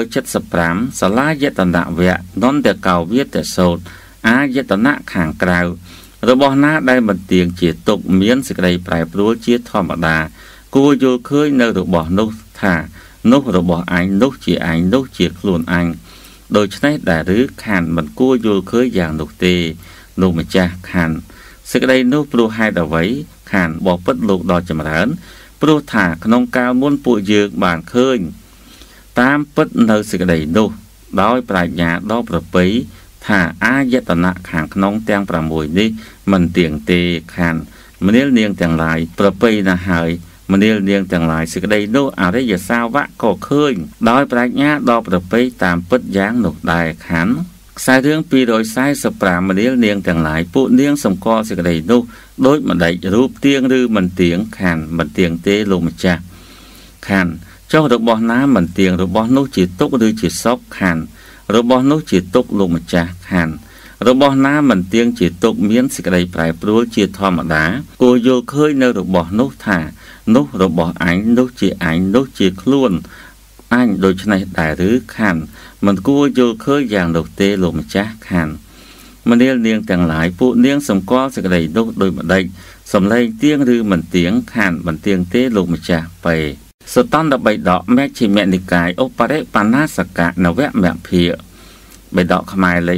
275សាលាយតនវៈនន្តកោវាទសោតអាយតនៈខាងក្រៅរបស់ណាដែលមិនទៀងជាទុក្ខមានសេចក្តីប្រែប្រួលជាធម្មតាគួរយល់ឃើញនៅរបស់នោះថានោះរបស់អញនោះជាអញនោះជាខ្លួនអញដូច្នេះដែរឬខានមិនគួរយល់ឃើញយ៉ាងនោះទេលោកម្ចាស់ខានសេចក្តីនោះព្រោះហេតុអ្វីខានបបិទ្ធលោកដ៏ចម្រើនព្រោះថាក្នុងកាលមុនពួកយើងបានឃើញតាមពិតនៅសេចក្តីនោះដោយប្រាជ្ញាដ៏ប្រពៃថាអាយតនៈខាងក្នុងទាំង6នេះមិនទៀងទេខានមនាលនាងទាំងឡាយប្រពៃណាស់ហើយមនាលនាងទាំងឡាយសេចក្តីនោះអរិយសាវកក៏ឃើញដោយប្រាជ្ញាដ៏ប្រពៃតាមពិតយ៉ាងនោះដែរខានខ្សែរឿង245មនាលនាងទាំងឡាយពួកនាងសម្គាល់សេចក្តីនោះដូចម្ដេចរូបទៀងឬមិនទៀងខានមិនទៀងទេលោកម្ចាស់ខានចុះរបស់ណាមិនទៀងរបស់នោះជាទុក្ខឬជាសុខខានរបស់នោះជាទុក្ខលោកម្ចាស់ខានរបស់ណាមិនទៀងជាទុក្ខមានសេចក្តីប្រែប្រួលជាធម្មតាគួរយល់ឃើញនៅរបស់នោះថានោះរបស់អញនោះជាអញនោះជាខ្លួនអញដូច្នេះដែរឬខានមិនគួរយល់ឃើញយ៉ាងនោះទេលោកម្ចាស់ខានមនាលនាងទាំងឡាយពួកនាងសម្គាល់សេចក្តីនោះដូចម្ដេចសំឡេងទៀងឬមិនទៀងខានមិនទៀងទេលោកម្ចាស់ពេសតន្តបិដកមជ្ឈិមនិកាយឧបរិបណ្ណាសកៈនវមភាគបិដកខ្មែរលេខ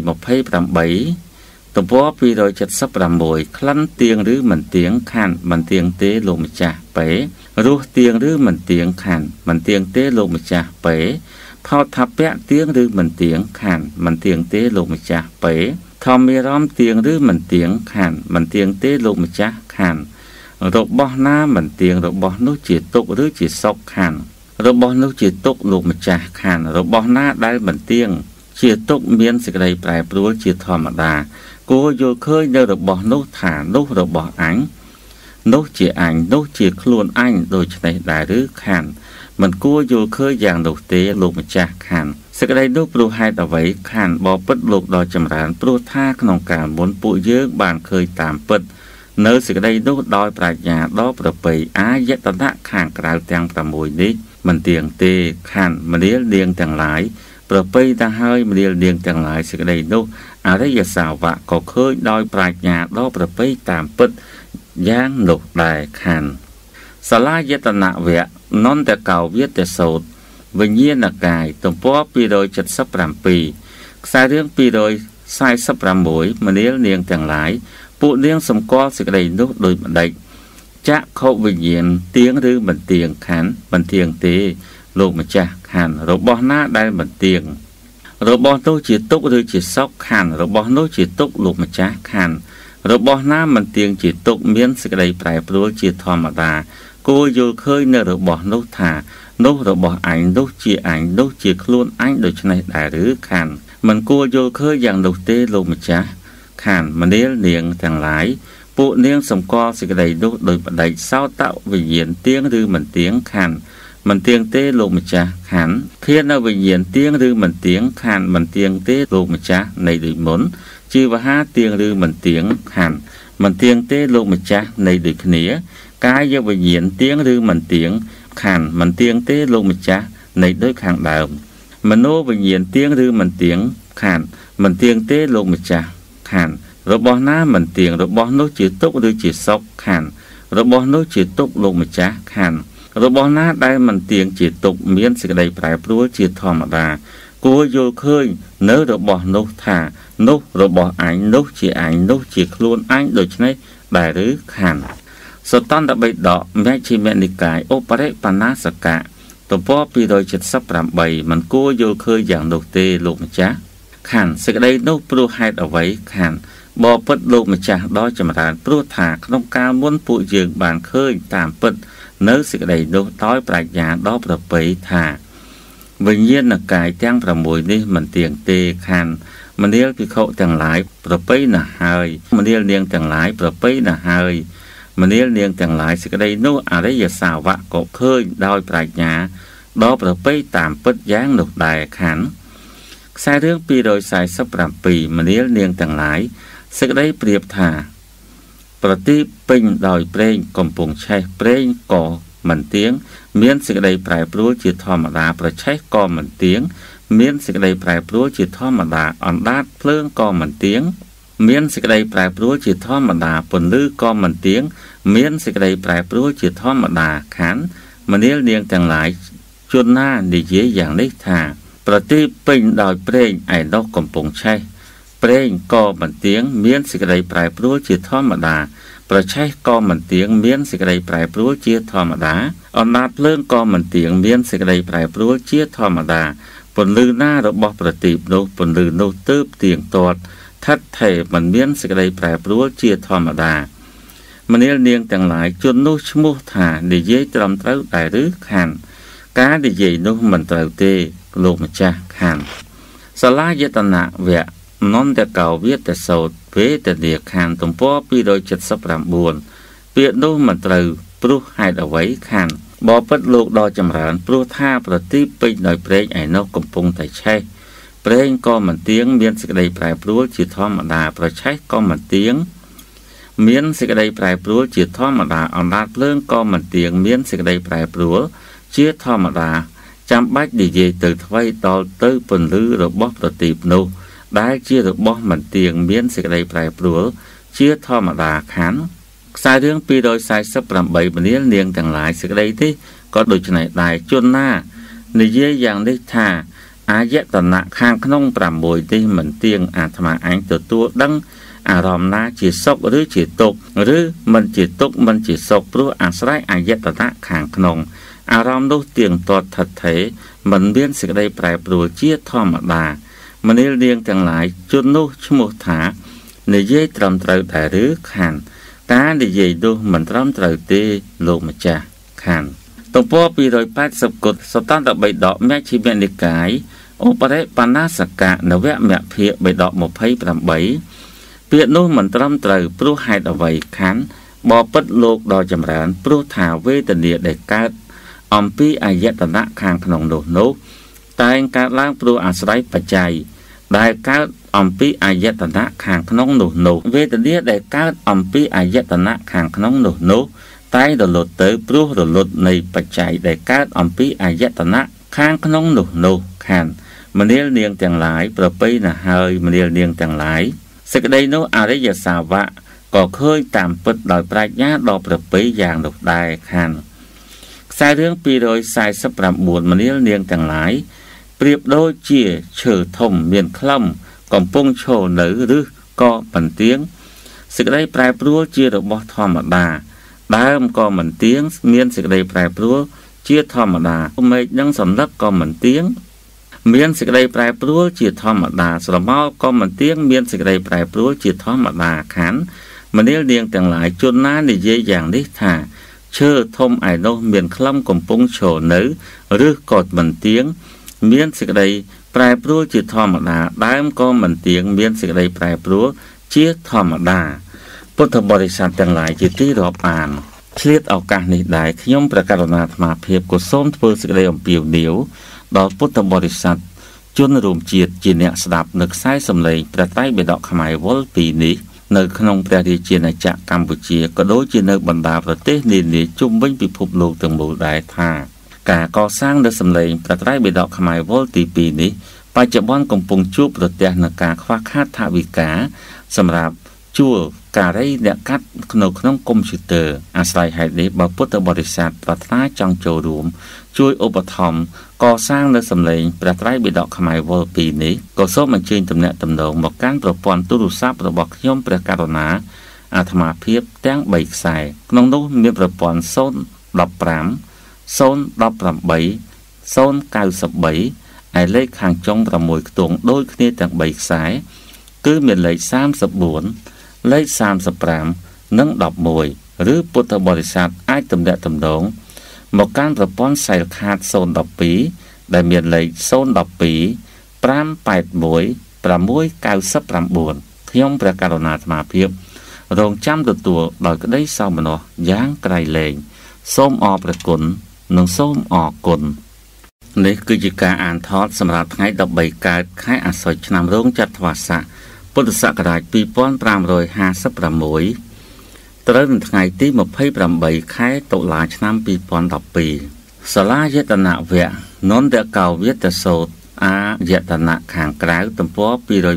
28ទំព័រ276ក្លិនទៀងឬមិនទៀងខានមិនទៀងទេលោកម្ចាស់ពេរសទៀងឬមិនទៀងខានមិនទៀងទេលោកម្ចាស់ពេផោថពៈទៀងឬមិនទៀងខានមិនទៀងទេលោកម្ចាស់ពេทอมมีร้อมเตียงหรือมันเตียงขันมันเตียงเต้ลูกมาจ้าขันรบบ่อหน้ามันเตียงรบบ่อนุจิตตกหรือจิตซอกขันรบบ่อนุจิตตกลูกมาจ้าขันรบบ่อหน้าได้มันเตียงจิตตกเมียนสิกระไรปลายปลัวจิตธรรมดากูโยเคยเดินรบบ่อนุฐานนุรบบ่ออังนุจิอังนุจิคล้วนอังโดยในได้หรือขันมันกูโยเคยอย่างดุเตลูกมาจ้าขันสกได้ดูปลูกให้เอาไว้ขันบ่อปิดลูกดอยจำรานปลูกท่าขนมการบนปุเยอะบานเคยตามปิดเนื้อสกได้ดูดอยปราญญาดอประไปอายตนะข้างกลางเตียงประมวยนี้มันเตียงเตขันมันเลี้ยเลียงต่างหลายประไปตาเฮยมันเลี้ยเลียงต่างหลายสกได้ดูอะไรยสาวะก็เคยดอยปราญญาดอประไปตามปิดย่างหนุกได้ขันสลายตนะเวะนอนแต่เก่าเวียแต่โสดวิญญาณกายตัวป้อปีโดยจัดสับรำปีสายเรื่องปีโดยสายสับรำมวยมันเลี้ยเลียงต่างหลายปุเลี้ยงสมกอสกได้นุโดยบันไดจะเข้าวิญญาณเตียงหรือบันเตียงขันบันเตียงเตโลกมันจะขันเราบ่อหน้าได้บันเตียงเราบ่อโตจิตตุกหรือจิตซอกขันเราบ่อโนจิตตุกโลกมันจะขันเราบ่อหน้ามันเตียงจิตตุกเมียนสกได้ปลายปลัวจิตธรรมดากูโยเคยเนเราบ่อโนธาโนเราบ่ออันโนจีอันโนจีคล้วนอันโดยในได้หรือขันมันกูโยเคยอย่างดุเตโลกมันจะขันมันเลี้ยเลียงต่างหลายปุเลี้ยงสมกอสกได้ดุโดยบันไดเศร้าเต่าวิญญาณเตียงหรือมันเตียงขันมันเตียงเตโลกมันจะขันเขียนเอาวิญญาณเตียงหรือมันเตียงขันมันเตียงเตโลกมันจะในดุหมุนชื่อว่าหาเตียงหรือมันเตียงขันมันเตียงเตโลกมันจะในดุขเนียกายวิญญาณเตียงหรือมันเตียงขันมันเตียงเตโลกมันจะในด้วยข้างดาวมโนวิญญาณเตียงหรือมันเตียงขันมันเตียงเตโลกมันจะขันระบอบหน้ามันเตียงระบอบโนจิตตุกหรือจิตซอกขันระบอบโนจิตตุกโลกมันจะขันระบอบหน้าได้มันเตียงจิตตุกเมียนสิกได้ปลายปลัวจิตธรรมดากูโยเคยเนื้อระบอบโนธาโนระบอบอันโนจิอันโนจิคล้วนอันโดยในได้หรือขันสตันตะใบดอกแม่ชีเมนิกายโอปเรปนาสกะตัวป้อปีโดยจิตสับรำใบมันกูโยเคยอย่างดุเตโลกมันจะขันสิกได้โนปลูกให้เอาไว้ขันบ่อปิดโลกมันจะดอยจำรานปลูกถาขนมการม้วนปุเยืองบานเคยตามปิดเนื้อสิกได้โนต้อยปราญญาดอกประไปถาวิญญาณกายแจ้งประมวยนี่มันเตียงเตขันมันเลี้ยงพิเขาต่างหลายประไปน่ะหายมันเลี้ยงเลี้ยงต่างหลายประไปน่ะหายมันเลี้ยงเลี้ยงต่างหลายสิกได้โนอะไรยสาวะก็เคยดอยปราญญาดอกประไปตามปิดย่างหนุกได้ขันสายเรื่องปีโดยสายสับรำปีมันเลี้ยงเลี้ยงต่างหลายสิกได้เปรียบถาปฏิปิงดอยเปร่งกำปงใช้เปร่งก่อมันเตียงเมียนสิกได้ปลายปลัวจิตธรรมดาประใช้ก่อมันเตียงเมียนสิกได้ปลายปลัวจิตธรรมดาอ่อนดาดเพลิงก่อมันเตียงเมียนสิกได้ปลายปลัวจิตธรรมดาปนลือก่อมันเตียงเมียนสิกได้ปลายปลัวจิตธรรมดาขันมันเลี้ยงเลี้ยงต่างหลายจนหน้าดีเยอย่างเล็กถาปฏิปิงดอยเปร่งไอ้นกกำปงใช้เปร่งก่อมันเตียงเมียนสิกได้ปลายปลัวจิตธรรมดาประใช้ก่อมันเตียงเมียนสิกได้ปลายปลัวจิตธรรมดาอ่อนดาดเพลิงก่อมันเตียงเมียนสิกได้ปลายปลัวจิตธรรมดาปนลือหน้าระบบปฏิบโนปนลือโนตืบเตียงตอดทัดเทมันเมียนสิกได้ปลายปลัวจิตธรรมดามันเลี้ยงต่างหลายจนโนชมุธาดีเยตรำเต้าได้หรือขันกาดีเยโนมันเต้าเตโลกมันจะขันสลายตนะเวะนอนแต่เก่าเวียแต่โสดเวแต่เดียขันตรงป้อปีโดยจัดสับรำบวนเปียโนมันเต้าปลุกให้เอาไว้ขันบ่อปิดโลกดอยจำรานปลุกท่าปฏิปิหน่อยเปร่งไอ้นกกำปงไต่ใช่เปร่งก็มันเตียงเมียนสิกได้ปลายปลุกจิตธรรมดาประใช้ก็มันเตียงเมียนสิกได้ปลายปลัวจิตธรรมดาอ่อนดาดเพลิงก็มันเตียงเมียนสิกได้ปลายปลัวจิตธรรมดาจำบัดดีเยtừไว้ต่อเตื้อปนลือระบบปฏิบโนได้จิตระบบมันเตียงเมียนสิกได้ปลายปลัวจิตธรรมดาขันสายเรื่องปีโดยสายสับรำใบมันเลี้ยงเลี้ยงต่างหลายสิกได้ที่ก็โดยฉนัยได้จนหน้าในเยี่ยอย่างได้ท่าอายะตนะข้างขนมปรำบวยที่มันเตียงอาธรรมอันตัวดังอารมณ์น่าจิตซกหรือจิตตกหรือมันจิตตกมันจิตซกเพราะอาศัยอายตนะข้างขนมอารมณ์ดูเตียงตอดถัดเถมันเบี้ยนสิกได้ปลายปลัวเจี๊ยธรรมดาមនាលនាងទាំងឡាយជននោះឈ្មោះថានិយាយត្រឹមត្រូវដែរឬខានការនិយាយនោះមិនត្រឹមត្រូវទេលោកម្ចាស់ខានទំព័រ280គុតសតន្តបិដកមជ្ឈិមនិកាយឧបរិបណាសកៈនវមភាគបិដក28ពាក្យនោះមិនត្រឹមត្រូវព្រោះហេតុអ្វីខានបបិទ្ធលោកដ៏ចម្រើនព្រោះថាវេទនាដែលកើតអំពីអាយតនៈខាងក្នុងនោះតែងកើតឡើងព្រោះអាស្រ័យបច្ច័យដែលកើតអំពីអាយតនៈខាងក្នុងនោះវេទនាដែលកើតអំពីអាយតនៈខាងក្នុងនោះតែរលត់ទៅព្រោះរលត់នៃបច្ច័យដែលកើតអំពីអាយតនៈខាងក្នុងនោះខានមនាលនាងទាំងឡាយប្រពៃណាស់ហើយមនាលនាងទាំងឡាយសេចក្តីនោះអរិយសាវកក៏ឃើញតាមពិតដោយប្រាជ្ញាដ៏ប្រពៃយ៉ាងនោះដែរខានខ្សែរឿង249មនាលនាងទាំងឡាយប្រៀបដូចជាឈើធំមានខ្លឹមកំពុងឈរនៅឬក៏បន្ទាងសេចក្តីប្រែប្រួលជារបស់ធម្មតាដើមក៏មិនទៀងមានសេចក្តីប្រែប្រួលជាធម្មតាមេឃនិងសន្លឹកក៏មិនទៀងមានសេចក្តីប្រែប្រួលជាធម្មតាស្រមោលក៏មិនទៀងមានសេចក្តីប្រែប្រួលជាធម្មតាខានមនាលនាងទាំងឡាយជនណានិយាយយ៉ាងនេះថាឈើធំឯនោះមានខ្លឹមកំពុងឈរនៅឬក៏មិនទៀងមានសេចក្តីប្រែប្រួលជាធម្មតាដើមក៏មិនទៀងមានសេចក្តីប្រែប្រួលជាធម្មតាពុទ្ធបរិស័ទទាំងឡាយជាទីរាប់អានឆ្លៀតឱកាសនេះដែរខ្ញុំព្រះករុណាអាត្មាភាពក៏សូមធ្វើសេចក្តីអំពាវនាវដល់ពុទ្ធបរិស័ទជនរួមជាតិជាអ្នកស្ដាប់នៅខ្សែសំឡេងព្រះត្រៃបិដកខ្មែរវល់ពីនេះនៅក្នុងព្រះរាជាណាចក្រកម្ពុជាក៏ដូចជានៅបណ្ដាប្រទេសនានាជុំវិញពិភពលោកទាំងមូលដែរថាការកសាងនៅសំឡេងព្រះត្រៃបិដកខ្មែរវល់ទី2នេះបច្ចុប្បន្នកំពុងជួបប្រទះនឹងការខ្វះខាតថវិកាសម្រាប់ជួលការីអ្នកកាត់ក្នុងកុំព្យូទ័រអាស្រ័យហេតុនេះបើពុទ្ធបរិស័ទប្រាថ្នាចង់ចូលរួមជួយឧបត្ថម្ភកសាងនៅសំឡេងព្រះត្រៃបិដកខ្មែរវល់2នេះក៏សូមអញ្ជើញទំនាក់ទំនងមកកាន់ប្រព័ន្ធទូរស័ព្ទរបស់ខ្ញុំព្រះករុណាអាត្មាភាពទាំង3ខ្សែក្នុងនោះមានប្រព័ន្ធ015 018 093ឯលេខខាងចុង6ខ្ទង់ដូចគ្នាទាំង3ខ្សែគឺមានលេខ34លេខ35និង11ឬពុទ្ធបរិស័ទអាចទំនាក់ទំនងមកកាន់ប្រព័ន្ធសែលខាត012ដែលមានលេខ012 581 699ខ្ញុំព្រះករុណាអាត្មាភាពរងចាំទទួលដោយក្តីសោមនស្សយ៉ាងក្រៃលែងសូមអរព្រះគុណនិងសូមអរគុណនេះគឺជាការអានថតសម្រាប់ថ្ងៃ13កើតខែអាសត់ឆ្នាំរោងចត្វាស័កពុទ្ធសករាជ2556ត្រូវនៅថ្ងៃទី28ខែតុលាឆ្នាំ2012សាលាយតនវៈនន្តកោវិទសោតអាយតនៈខាងក្រៅទំព័រ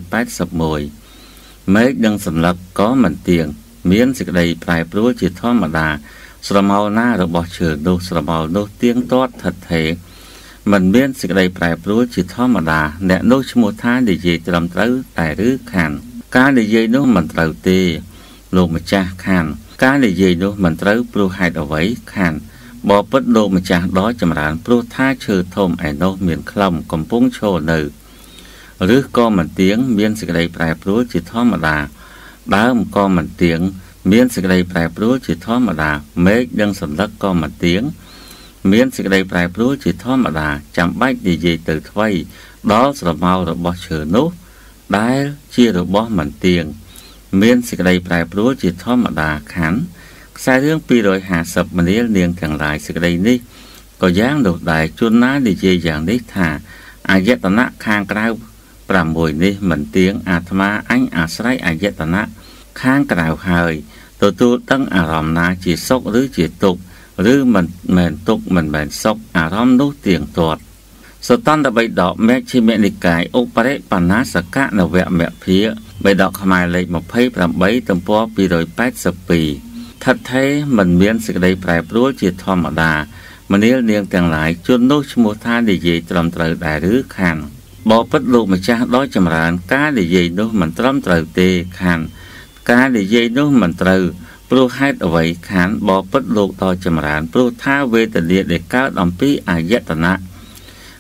281មេឃនិងសន្លឹកក៏មិនទៀងមានសេចក្តីប្រែប្រួលជាធម្មតាស្រមោលណារបស់ឈើនោះស្រមោលនោះទៀងទាត់ថិតថេរមិនមានសេចក្តីប្រែប្រួលជាធម្មតាអ្នកនោះឈ្មោះថានិយាយត្រឹមត្រូវតែឬខានការនិយាយនោះមិនត្រូវទេលោកម្ចាស់ខានការនិយាយនោះមិនត្រូវព្រោះហេតុអ្វីខានបបិទ្ធលោកម្ចាស់ដ៏ចម្រើនព្រោះថាឈើធំឯនោះមានខ្លឹមកំពុងឈរនៅឬក៏មិនទៀងមានសេចក្តីប្រែប្រួលជាធម្មតាដើមក៏មិនទៀងមានសេចក្តីប្រែប្រួលជាធម្មតាមេឃនិងសន្លឹកក៏មិនទៀងមានសេចក្តីប្រែប្រួលជាធម្មតាចាំបាច់និយាយទៅថ្វីដល់ស្រមោលរបស់ឈើនោះដែលជារបស់មិនទៀងមានសេចក្តីប្រែប្រួលជាធម្មតាខានខ្សែរឿង250មនាលនាងទាំងឡាយសេចក្តីនេះក៏យ៉ាងនោះដែរជួនណានិយាយយ៉ាងនេះថាអាយតនៈខាងក្រៅ6នេះមិនទៀងអាត្មាអញអាស្រ័យអាយតនៈខាងក្រៅហើយទទួលដឹងអារម្មណ៍ណាជាសុខឬជាទុក្ខឬមិនមែនទុក្ខមិនមែនសុខអារម្មណ៍នោះទៀងទាត់សតន្តបិដកមជ្ឈិមនិកាយឧបរិបណាសកៈនវមភាគបិដកខ្មែរលេខ28ទំព័រ282ថិតថេរមិនមានសេចក្តីប្រែប្រួលជាធម្មតាមនាលនាងទាំងឡាយជននោះឈ្មោះថានិយាយត្រឹមត្រូវដែរឬខានបបិទ្ធលោកម្ចាស់ដ៏ចម្រើនការនិយាយនោះមិនត្រឹមត្រូវទេខានការនិយាយនោះមិនត្រូវព្រោះហេតុអ្វីខានបបិទ្ធលោកដ៏ចម្រើនព្រោះថាវេទនាដែលកើតអំពីអាយតនៈ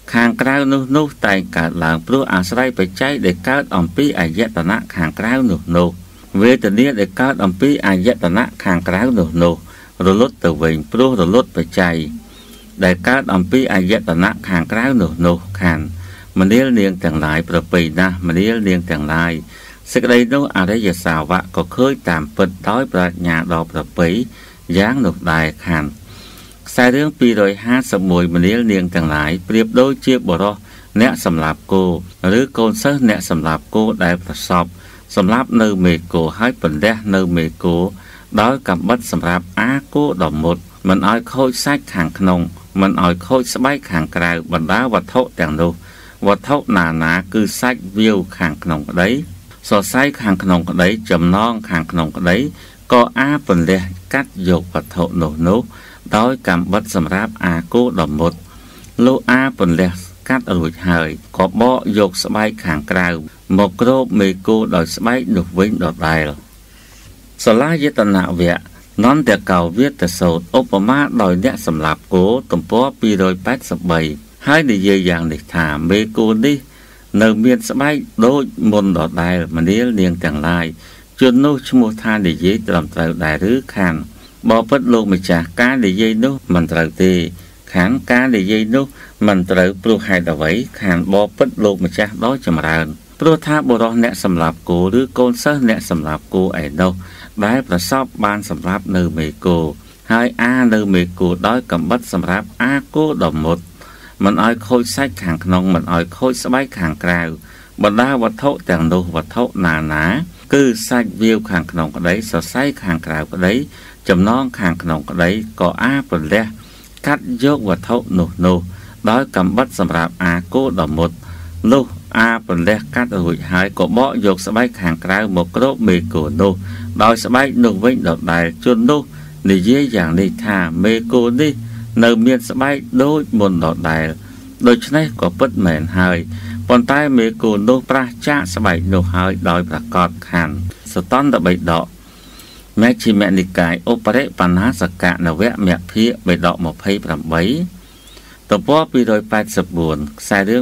ខាងក្រៅនោះតែងកើតឡើងព្រោះអាស្រ័យបច្ច័យដែលកើតអំពីអាយតនៈខាងក្រៅនោះវេទនាដែលកើតអំពីអាយតនៈខាងក្រៅនោះរលត់ទៅវិញព្រោះរលត់បច្ច័យដែលកើតអំពីអាយតនៈខាងក្រៅនោះខានមនាលនាងទាំងឡាយប្រពៃណាស់មនាលនាងទាំងឡាយសេចក្តីនោះអរិយសាវកក៏ឃើញតាមពិតដោយប្រាជ្ញាដ៏ប្រពៃយ៉ាងនោះដែរខានខ្សែរឿង251មនាលនាងទាំងឡាយប្រៀបដូចជាបុរសអ្នកសម្លាប់គោឬកូនសិស្សអ្នកសម្លាប់គោដែលប្រសពសម្លាប់នៅមេគោហើយបណ្ដេះនៅមេគោដោយកាំបិតសម្រាប់អាគោដ៏មុតមិនឲ្យខូចសាច់ខាងក្នុងមិនឲ្យខូចស្បែកខាងក្រៅបណ្ដាវត្ថុទាំងនោះវត្ថុណាគឺសាច់វាវខាងក្នុងក្តីសរសៃខាងក្នុងក្តីចំណងខាងក្នុងក្តីក៏អាបន្លះកាត់យកវត្ថុនោះដោយកាំបិតសម្រាប់អាគោដ៏មុតលោកអាបន្លះកាត់រួចហើយក៏បកយកស្បែកខាងក្រៅមកគ្របមេគោដោយស្បែកនោះវិញដដែលសាលាយតនវៈនន្តកោវិទសោតឧបមាដោយអ្នកសម្លាប់គោទំព័រ283ហើយនិយាយយ៉ាងនេះថាមេគោនេះនៅមានស្បែកដូចមុនដដែលមនាលនាងទាំងឡាយជននោះឈ្មោះថានិយាយត្រឹមត្រូវដែរឬខានបបិទ្ធលោកម្ចាស់ការនិយាយនោះមិនត្រូវទេខានការនិយាយនោះមិនត្រូវព្រោះហេតុអ្វីខានបបិទ្ធលោកម្ចាស់ដ៏ចម្រើនព្រោះថាបុរសអ្នកសម្លាប់គោឬកូនសិស្សអ្នកសម្លាប់គោឯនោះដែលប្រសពបានសម្រាប់នៅមេគោហើយអានៅមេគោដោយកំបិតសម្រាប់អាគោដ៏មុតមិនឲ្យខូចសាច់ខាងក្នុងមិនឲ្យខូចស្បែកខាងក្រៅបណ្ដាវត្ថុទាំងនោះវត្ថុណាគឺសាច់វាវខាងក្នុងក្តីសរសៃខាងក្រៅក្តីចំណងខាងក្នុងក្តីក៏អាបន្លះកាត់យកវត្ថុនោះដោយកំបិតសម្រាប់អាគោដ៏មុតនោះអាបន្លះកាត់រួចហើយក៏បកយកស្បែកខាងក្រៅមកគ្របមេគោនោះដោយស្បែកនោះវិញដដែលជននោះនិយាយយ៉ាងនេះថាមេគោនេះនៅមានស្បែកដូចមុនដដែលដូច្នេះក៏ពិតមែនហើយប៉ុន្តែមេគោនោះប្រះចាកស្បែកនោះហើយដោយប្រកាសខានសតន្តបិដកមេជ្ឈិមនិកាយឧបរិបណាសកនវៈមគ្គភាគបិដក28ទំព័រ284ខ្សែរឿង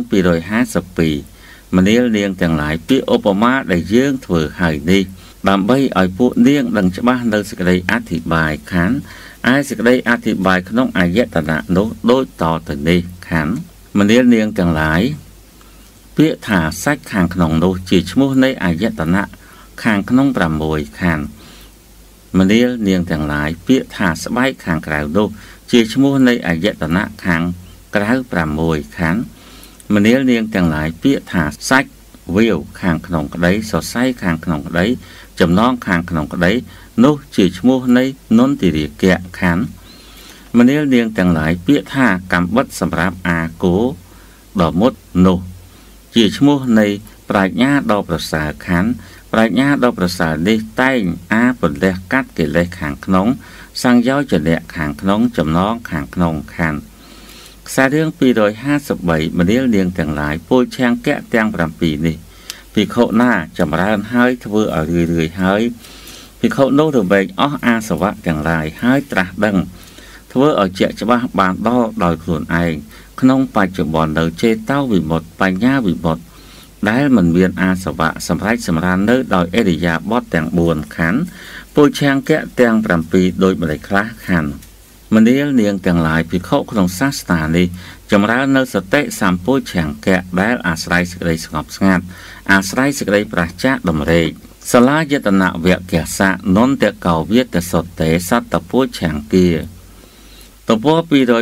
252មនាលនាងទាំងឡាយពាក្យឧបមាដែលយើងធ្វើហើយនេះដើម្បីឲ្យពួកនាងដឹងច្បាស់នៅសេចក្តីអធិប្បាយខានឯសេចក្តីអធិប្បាយក្នុងអាយតនៈនោះដូចតទៅនេះខានមនាលនាងទាំងឡាយពាក្យថាសាច់ខាងក្នុងនោះជាឈ្មោះនៃអាយតនៈខាងក្នុង6ខានមនាលនាងទាំងឡាយពាក្យថាស្បែកខាងក្រៅនោះជាឈ្មោះនៃអាយតនៈខាងក្រៅ6ខានមនាលនាងទាំងឡាយពាក្យថាសាច់វាវខាងក្នុងក្តីសរសៃខាងក្នុងក្តីចំណងខាងក្នុងក្តីនោះជាឈ្មោះនៃនន្តិរាគៈខានមនាលនាងទាំងឡាយពាក្យថាកំបិតសម្រាប់អាគោដ៏មុតនោះជាឈ្មោះនៃប្រាជ្ញាដ៏ប្រសើរខានប្រាជ្ញាដ៏ប្រសើរនេះតែងអាបន្លះកាត់កិលេសខាងក្នុងសង្យោជនៈខាងក្នុងចំណងខាងក្នុងខានខ្សែរឿង253មនាលនាងទាំងឡាយពោលឆាំងកៈទាំង7នេះភិក្ខុណាចម្រើនហើយធ្វើឲ្យរឿយហើយភិក្ខុនោះរមែងអស់អាសវៈទាំងឡាយហើយត្រាស់ដឹងធ្វើឲ្យជាក់ច្បាស់បានដល់ដោយខ្លួនឯងក្នុងបច្ចុប្បន្ននៅចេតោវិមុតបញ្ញាវិមុតដែលមិនមានអាសវៈសម្រេចសម្រាននៅដោយអរិយាបថទាំង4ខណ្ឌពោលឆាំងកៈទាំង7ដោយម្លេចខ្លះខណ្ឌមនាលនាងទាំងឡាយភិក្ខុក្នុងសាសនានេះចម្រើននៅសតិសម្ពោឆាំងកៈដែលអាស្រ័យសេចក្តីស្ងប់ស្ងាត់អាស្រ័យសេចក្តីប្រះចាកដំរេកសាលាយតនវៈកសៈនន្តកោវិទសតេសតពោឆាំងគាទំព័រ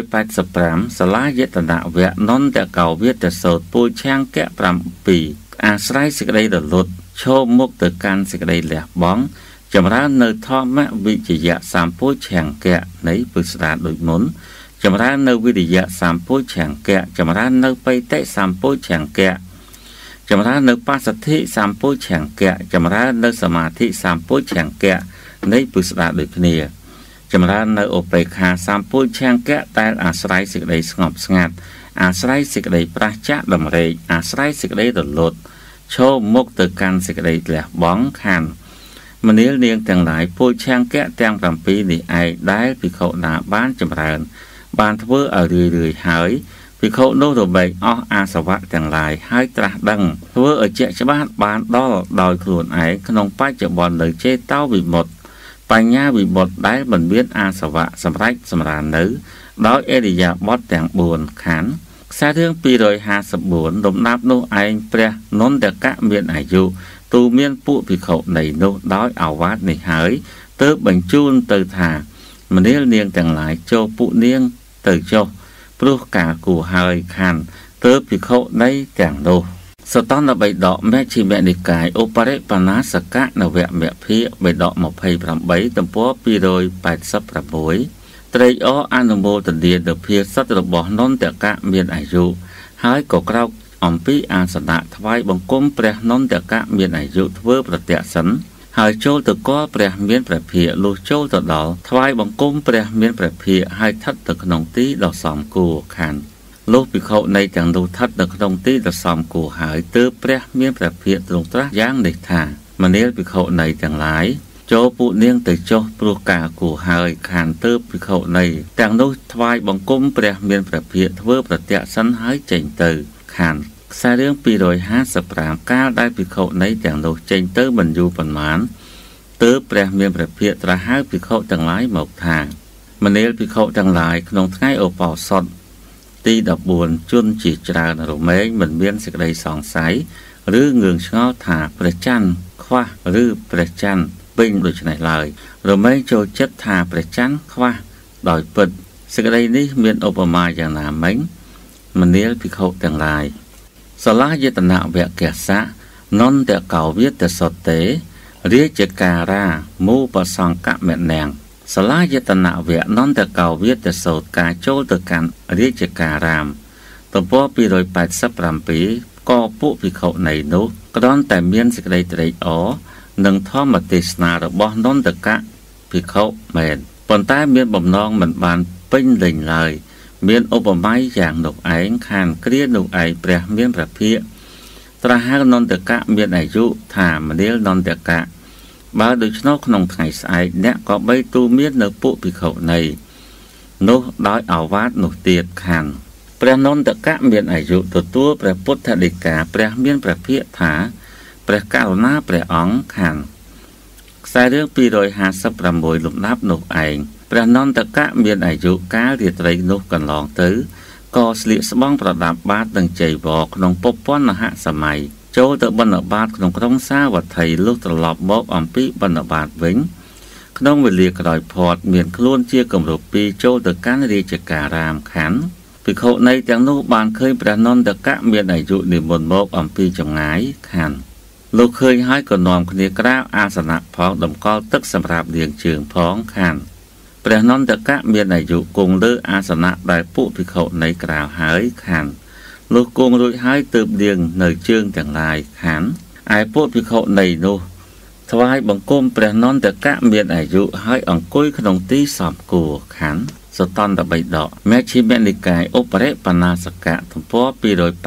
285សាលាយតនវៈនន្តកោវិទសោតពោឆាំងកៈ7អាស្រ័យសេចក្តីរលត់ឈោមុខទៅកាន់សេចក្តីលះបង់ចម្រើននៅធម្មវិជ្ជៈសម្ពោឆាំងកៈនៃពុស្ដាដូចមុនចម្រើននៅវិរិយៈសម្ពោឆាំងកៈចម្រើននៅបៃតិសម្ពោឆាំងកៈចម្រើននៅបស្សទ្ធិសម្ពោឆាំងកៈចម្រើននៅសមាធិសម្ពោឆាំងកៈនៃពុស្ដាដូចគ្នាចម្រើននៅឧបេក្ខាសម្ពោឆាំងកៈដែលអាស្រ័យសេចក្តីស្ងប់ស្ងាត់អាស្រ័យសេចក្តីប្រះចាកដំរេកអាស្រ័យសេចក្តីរលត់ឈោមុខទៅកាន់សេចក្តីលះបង់ខានមនាលនាងទាំងឡាយពោឆាំងកៈទាំង7នេះឯងដែលភិក្ខុណាបានចម្រើនបានធ្វើឲ្យរឿយហើយភិក្ខុនោះរបែកអស់អាសវៈទាំងឡាយហើយត្រាស់ដឹងធ្វើឲ្យជាក់ច្បាស់បានដល់ដោយខ្លួនឯងក្នុងបច្ចុប្បន្ននៅចេតោវិមុតតិបញ្ញាវិមុតតិដែលមិនមានអាសវៈសម្រេចសម្រាននៅដោយអរិយាបថទាំង4ខណ្ឌខ្សែរឿង254លំដាប់នោះឯងព្រះនន្តកៈមានអាយុទូមានពួកភិក្ខុនៃនោះដោយអាវាតនេះហើយទើបបញ្ជូនទៅថាមនាលនាងទាំងឡាយចូលពួកនាងទៅចុះព្រោះការគួរហើយខានទើបភិក្ខុនៃទាំងនោះសតន្តបិដកមជ្ឈិមនិកាយឧបរិបណាសកៈនវមភាគបិដក28ទំព័រ286ត្រេកអរអនុមោទនាដល់ភាសិទ្ធរបស់នន្តកៈមានអាយុហើយក៏ក្រោកអំពីអាសនៈថ្វាយបង្គំព្រះនន្តកៈមានអាយុធ្វើប្រទក្សិណហើយចូលទៅគាល់ព្រះមានព្រះភិក្ខលុះចូលទៅដល់ថ្វាយបង្គំព្រះមានព្រះភិក្ខហើយស្ថិតទៅក្នុងទីដ៏សមគួរខានលុះភិក្ខុនៃទាំងនោះស្ថិតនៅក្នុងទីដ៏សមគួរហើយទើបព្រះមានព្រះភិក្ខទ្រង់ត្រាស់យ៉ាងនេះថាមនាលភិក្ខុនៃទាំងឡាយចូលពួកនាងទៅចុះព្រោះការគួរហើយខានទើបភិក្ខុនៃទាំងនោះថ្វាយបង្គំព្រះមានព្រះភិក្ខធ្វើប្រទក្សិណហើយចេញទៅខានខ្សែរឿង255កាលដែលភិក្ខុនៃទាំងនោះចេញទៅមិនយូរប៉ុន្មានទើបព្រះមានព្រះភិក្ខត្រាស់ហៅភិក្ខុទាំងឡាយមកថាមនាលភិក្ខុទាំងឡាយក្នុងថ្ងៃឧបោសថទី14ជនជាច្រើនរមែងមិនមានសេចក្តីសង្ស័យឬងឿងឆ្ងល់ថាព្រះច័ន្ទខ្វះឬព្រះច័ន្ទពេញដូច្នេះឡើយរមែងចូលចិត្តថាព្រះច័ន្ទខ្វះដោយពិតសេចក្តីនេះមានឧបមាយ៉ាងណាមិញមនាលភិក្ខុទាំងឡាយសលាយតនវកសៈនន្តកោវិតសតេរាជការាមូបសង្កមនាងសលាយតនវៈនន្តកោវិតសោតការចូលទៅកាន់រាជការាមទំព័រ287ក៏ពួកភិក្ខុនៃនោះគ្រាន់តែមានសេចក្តីត្រេកអរនិងធម្មទេសនារបស់នន្តកៈភិក្ខុមែនប៉ុន្តែមានបំណងមិនបានពេញលេញឡើយមានឧបមាយ៉ាងនោះឯងខានគ្រានោះឯងព្រះមានព្រះភិក្ខត្រាស់ហៅនន្តកៈមានអាយុថាមនាលនន្តកៈបើដូច្នោះក្នុងថ្ងៃស្អែកអ្នកក៏បីទូមាននៅពួកភិក្ខុនៃនោះដោយអាវាតនោះទៀតខានព្រះនន្តកៈមានអាយុទទួលព្រះពុទ្ធដីកាព្រះមានព្រះភិក្ខថាព្រះករុណាព្រះអង្គខានខ្សែរឿង256លំដាប់នោះឯងព្រះនន្តកៈមានអាយុកាលរាត្រីនោះកន្លងទៅក៏ស្លៀកស្បង់ប្រដាប់បាតនិងចីវរក្នុងពពន់ហសម័យចូលទៅបិណ្ឌបាតក្នុងក្រុងសាវត្ថីលុះត្រឡប់មកអំពីបិណ្ឌបាតវិញក្នុងវេលាក្រោយផាត់មានខ្លួនជាគម្រប់2ចូលទៅកាន់រាជការាមខណ្ឌភិក្ខុនៃទាំងនោះបានឃើញព្រះនន្តកៈមានអាយុនិមន្តមកអំពីចម្ងាយខណ្ឌលោកឃើញហើយក៏នាំគ្នាក្រាបអាសនៈផងតម្កល់ទឹកសម្រាប់លាងជើងផងខណ្ឌព្រះនន្តកៈមានអាយុគង់លើអាសនៈដែលពួកភិក្ខុនៃក្រាបហើយខណ្ឌលុះគង់រួចហើយទើបលាងនៅជើងទាំងឡាយខណ្ឌឯពួកភិក្ខុនៃនោះថ្វាយបង្គំព្រះនន្តកៈមានអាយុហើយអង្គុយក្នុងទីសមគួរខណ្ឌសតន្តបិដកមជ្ឈិមនិកាយឧបរិបណាសកៈទំព័រ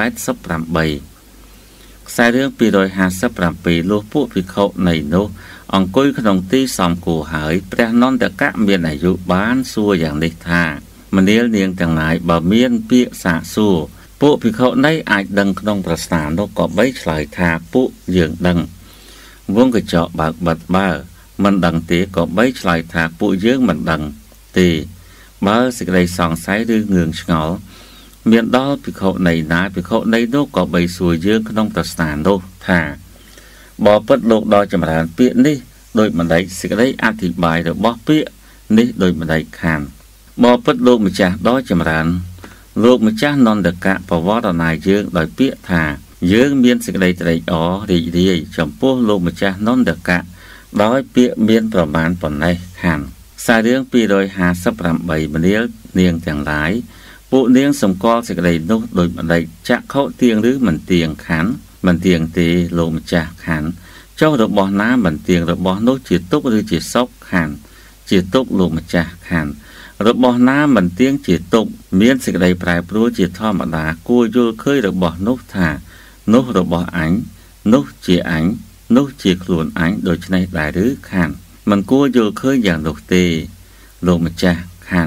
288ខ្សែរឿង257លុះពួកភិក្ខុនៃនោះអង្គុយក្នុងទីសមគួរហើយព្រះនន្តកៈមានអាយុបានសួរយ៉ាងនេះថាមនាលនាងទាំងឡាយបើមានពាក្យសាកសួរពួកភិក្ខុនៃអាចដឹងក្នុងប្រស្នានោះក៏បីឆ្លើយថាពួកយើងដឹងវងកញ្ចក់បើកបិទបើមិនដឹងទេក៏បីឆ្លើយថាពួកយើងមិនដឹងទេបើសេចក្តីសង្ស័យឬងឿងឆ្ងល់មានដល់ភិក្ខុនៃណាភិក្ខុនៃនោះក៏បីសួរយើងក្នុងប្រស្នានោះថាបើពិតលោកដល់ចម្រើនពាក្យនេះដោយ ម្ដេចសេចក្តីអធិប្បាយរបស់ពាក្យនេះដោយ ម្ដេចខានបើពិតលោកម្ចាស់ដ៏ចម្រើនលោកម្ចាស់នន្តកៈបវរណាយើងដោយពាក្យថាយើងមានសេចក្តីត្រេកអររីករាយចំពោះលោកម្ចាស់នន្តកៈដោយពាក្យមានប្រមាណប៉ុណ្ណេះខានខ្សែរឿង258មនាលនាងទាំងឡាយពួកនាងសម្គាល់សេចក្តីនោះដោយ ម្ដេចចក្ខុទៀងឬមិនទៀងខានមិនទៀងទេលោកម្ចាស់ខានចុះរបស់ណាមិនទៀងរបស់នោះជាទុក្ខឬជាសុខខានជាទុក្ខលោកម្ចាស់ខានរបស់ណាមិនទៀងជាទុក្ខមានសេចក្តីប្រែប្រួលជាធម្មតាគួរយល់ឃើញរបស់នោះថានោះរបស់អញនោះជាអញនោះជាខ្លួនអញដូច្នេះដែរឬខានមិនគួរយល់ឃើញយ៉ាងនោះទេលោកម្ចាស់ខាន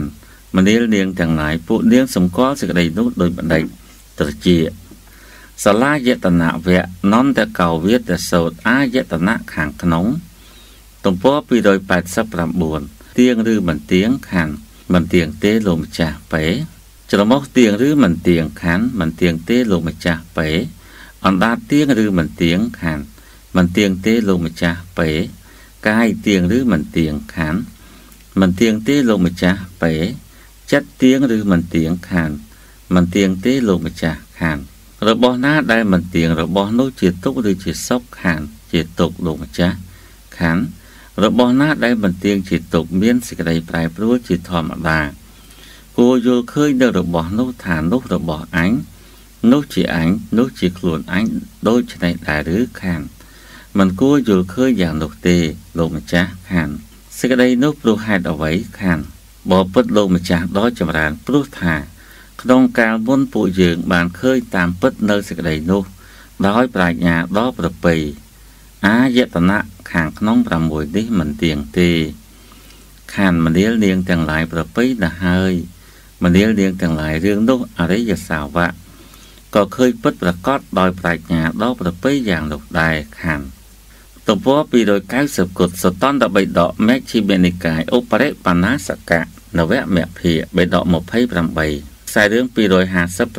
มันเลี้ยเลี้ยงแต่งหลายผู้เลี้ยงสมก้อสิกระไดนุโดยบันไดตระเจียสลายตนะเวะนอนแต่เก่าเวียแต่โสดอายตนะขางขนงตมป้อปีโดย8 เตียงหรือมันเตียงขันมันเตียงเตโลมจ่าเป๋จะละมกเตียงหรือมันเตียงขันมันเตียงเตโลมจ่าเป๋อันดาเตียงหรือมันเตียงขันมันเตียงเตโลมจ่าเป๋กายเตียงหรือมันเตียงขันมันเตียงเตโลมจ่าเป๋จัดเตียงหรือมันเตียงขันมันเตียงเตโลมจ่าขันระบอหน้าได้มันเตียงระบอโนจิตตุกหรือจิตซอกขันจิตตกโลมจ่าขันระบอหน้าได้บันเตียงจิตตกเมียนสิกระไดปลายพรู้จิตธรรมดากูโยเคยเดินระบอนุฐานนุระบออันนุจีอันนุจีขลุ่นอันโดยในได้หรือขันมันกูโยเคยอย่างนุเตโลมจ่าขันสิกระไดนุปรุหัดเอาไว้ขันบ่ปิดโลมจ่าด้อยจำรานปรุธาขนมการบนปูยืงบานเคยตามปิดเนสิกระไดนุด้อยปลายญาด้อประปีอายตนะขางน้องประมวยดิมันเตียงเตขันมันเลี้ยเลี้ยงแต่งหลายประปีนะเฮยมันเลี้ยเลี้ยงแต่งหลายเรื่องนุอะไรอย่าสาวะก็เคยปิดประกอบโดยปลายญาด้อประปีอย่างดอกได้ขันตัวพ่อปีโดย90กฎสตอนตะใบดอกแม็กชิเบนิกายโอปเรปานาสกะนเวะเมเพียใบดอกหมกไพ่ปรำใบใส่เรื่องปีโดย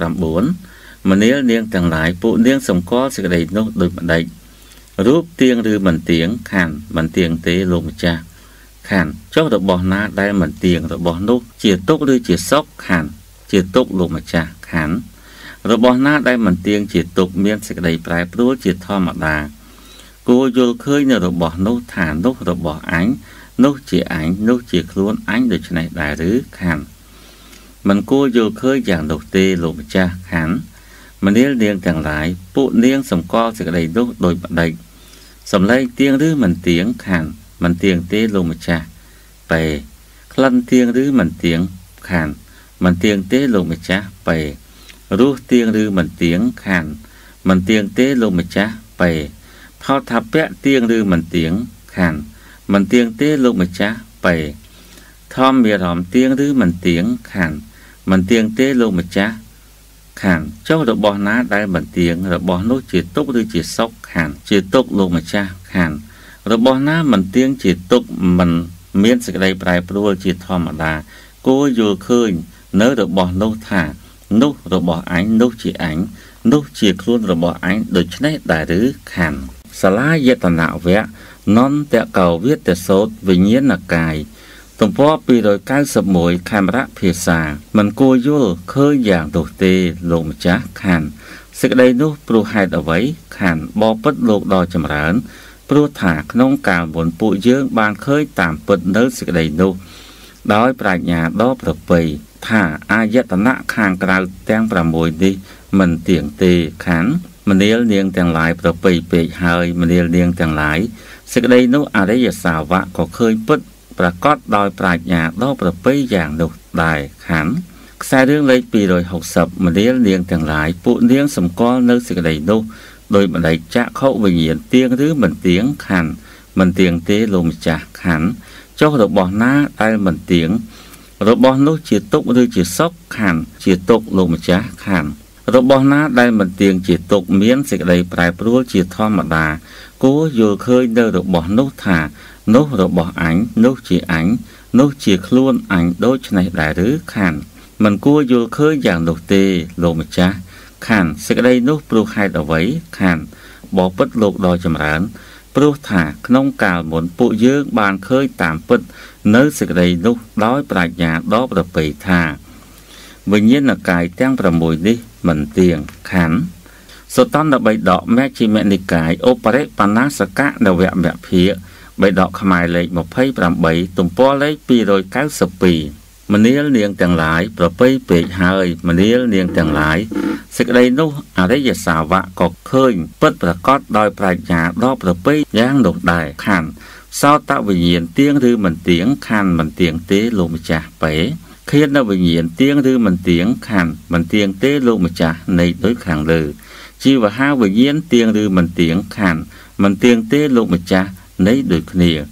50มันเลี้ยเลี้ยงแต่งหลายปุเลี้ยงสมก้อสิกระไดนุโดยบันไดรูปเตียงหรือมันเตียงขันมันเตียงเตลงจ่าขันเจ้าระบอหน้าได้มันเตียงระบอนุเจียตุกหรือเจียซอกขันเจียตุกลงมาจ่าขันระบอหน้าได้มันเตียงเจียตุกเมียนสิกระไดปลายพรู้เจียทอมดากูโยเคยในระบอนุฐานนุระบออันนุเจียอันนุเจียคล้วนอันโดยในได้หรือขันมันกูโยเคยอย่างดกเตลงมาจ่าขันมันเลี้ยงเลี้ยงแต่งหลายปุเลี้ยงสมก้อสิกระไดนุโดยบันไดสำเลยเตียงหรือมันเตียงขันมันเตียงเตลงมาจ่าไปคลันเตียงหรือมันเตียงขันมันเตียงเตลงมาจ่าไปรู้เตียงหรือมันเตียงขันมันเตียงเตลงมาจ่าไปเผาทับแปะเตียงหรือมันเตียงขันมันเตียงเตลงมาจ่าไปทอมเบียรอมเตียงหรือมันเตียงขันมันเตียงเตลงมาจ่าขันเจ้าระบอน้าได้บันเตียงระบอนุจิตตุกหรือจิตซอกขันจิตตุกลงมาจ่าขันระบอน้ามันเตียงจิตตุกมันเมียนสิกระไดปลายปลัวจิตธรรมดากูโยเคยเนื้อระบอนุธานุระบออันนุจีอันนุจีคล้วนระบออันโดยใช้ได้หรือขันสลายตนะเวะนอนแต่เก่าเวียแต่โสดวิญญาณกายตรงพ่อปีโดย90คามระเพศามันกูโยเคยอย่างโดเตลงจ่าขันสิกระไดนุปรุหัดเอาไว้ขันบ่ปิดโลกดอจำรานปรุถาขนมการบนปุเยื้องบานเคยตามปิดเนื้อสิกระไดนุโดยปราชญาดอประปีถ้าอายตนะขางกลางแตงประมวยดิมันเตียงเตขันมันเลี้ยเลี้ยงแต่งหลายประปีเปยเฮยมันเลี้ยเลี้ยงแต่งหลายสิกระไดนุอะไรอย่าสาวะก็เคยปิดประกอบโดยปราชญาดอประปีอย่างดุได้ขันใส่เรื่องเลยปีโดย60มันเลี้ยเลี้ยงแต่งหลายปุเลี้ยงสมก้อเนื้อสิกระไดนุโดยบันไดจะเข้าวิญญาณเตียงหรือมันเตียงขันมันเตียงเตลงจ่าขันเจ้าระบอหน้าได้มันเตียงระบอนุจิตตุกหรือจิตซอกขันจิตตุกลงจ่าขันระบอหน้าได้มันเตียงจิตตุกเมียนสิกระไดปลายปลัวจิตธรรมดากูโยเคยเดินระบอนุธานุระบออันนุจีอันนุจีคล้วนอันโดยในได้หรือขันมันกูโยเคยอย่างดกเตลงจ่าขันสิกระไดนุปลุกให้เอาไว้ขันบ่ปิดโลกดอจำรานปลุกถาขนมกาลหมุนปุเยื้องบานเคยตามปิดเนื้อสิกระไดนุร้อยปราชญาดอประปีธาวิญญาณกายแต้งประมวยดิมันเตียงขันสตอนตะใบดอกแม่ชิเมนิกายโอปเรปานาสกะนเวะแบบเพียใบดอกขมายเลยมาไพ่ปรำใบตุ่มป้อเลยปีโดย90ปีมันเลี้ยเลี้ยงแต่งหลายประปีเปยเฮยมันเลี้ยเลี้ยงแต่งหลายสิกระไดนุอะไรอย่าสาวะก็เคยปิดประกอบโดยปราชญาดอประปีย่างดกได้ขันเศร้าตะวิญญาณเตียงหรือมันเตียงขันมันเตียงเตลงมาจ่าเป๋เครียดตะวิญญาณเตียงหรือมันเตียงขันมันเตียงเตลงมาจ่าในโดยขังเลยชีวะห้าวิญญาณเตียงหรือมันเตียงขันมันเตียงเตลงมาจ่าในโดยเนีย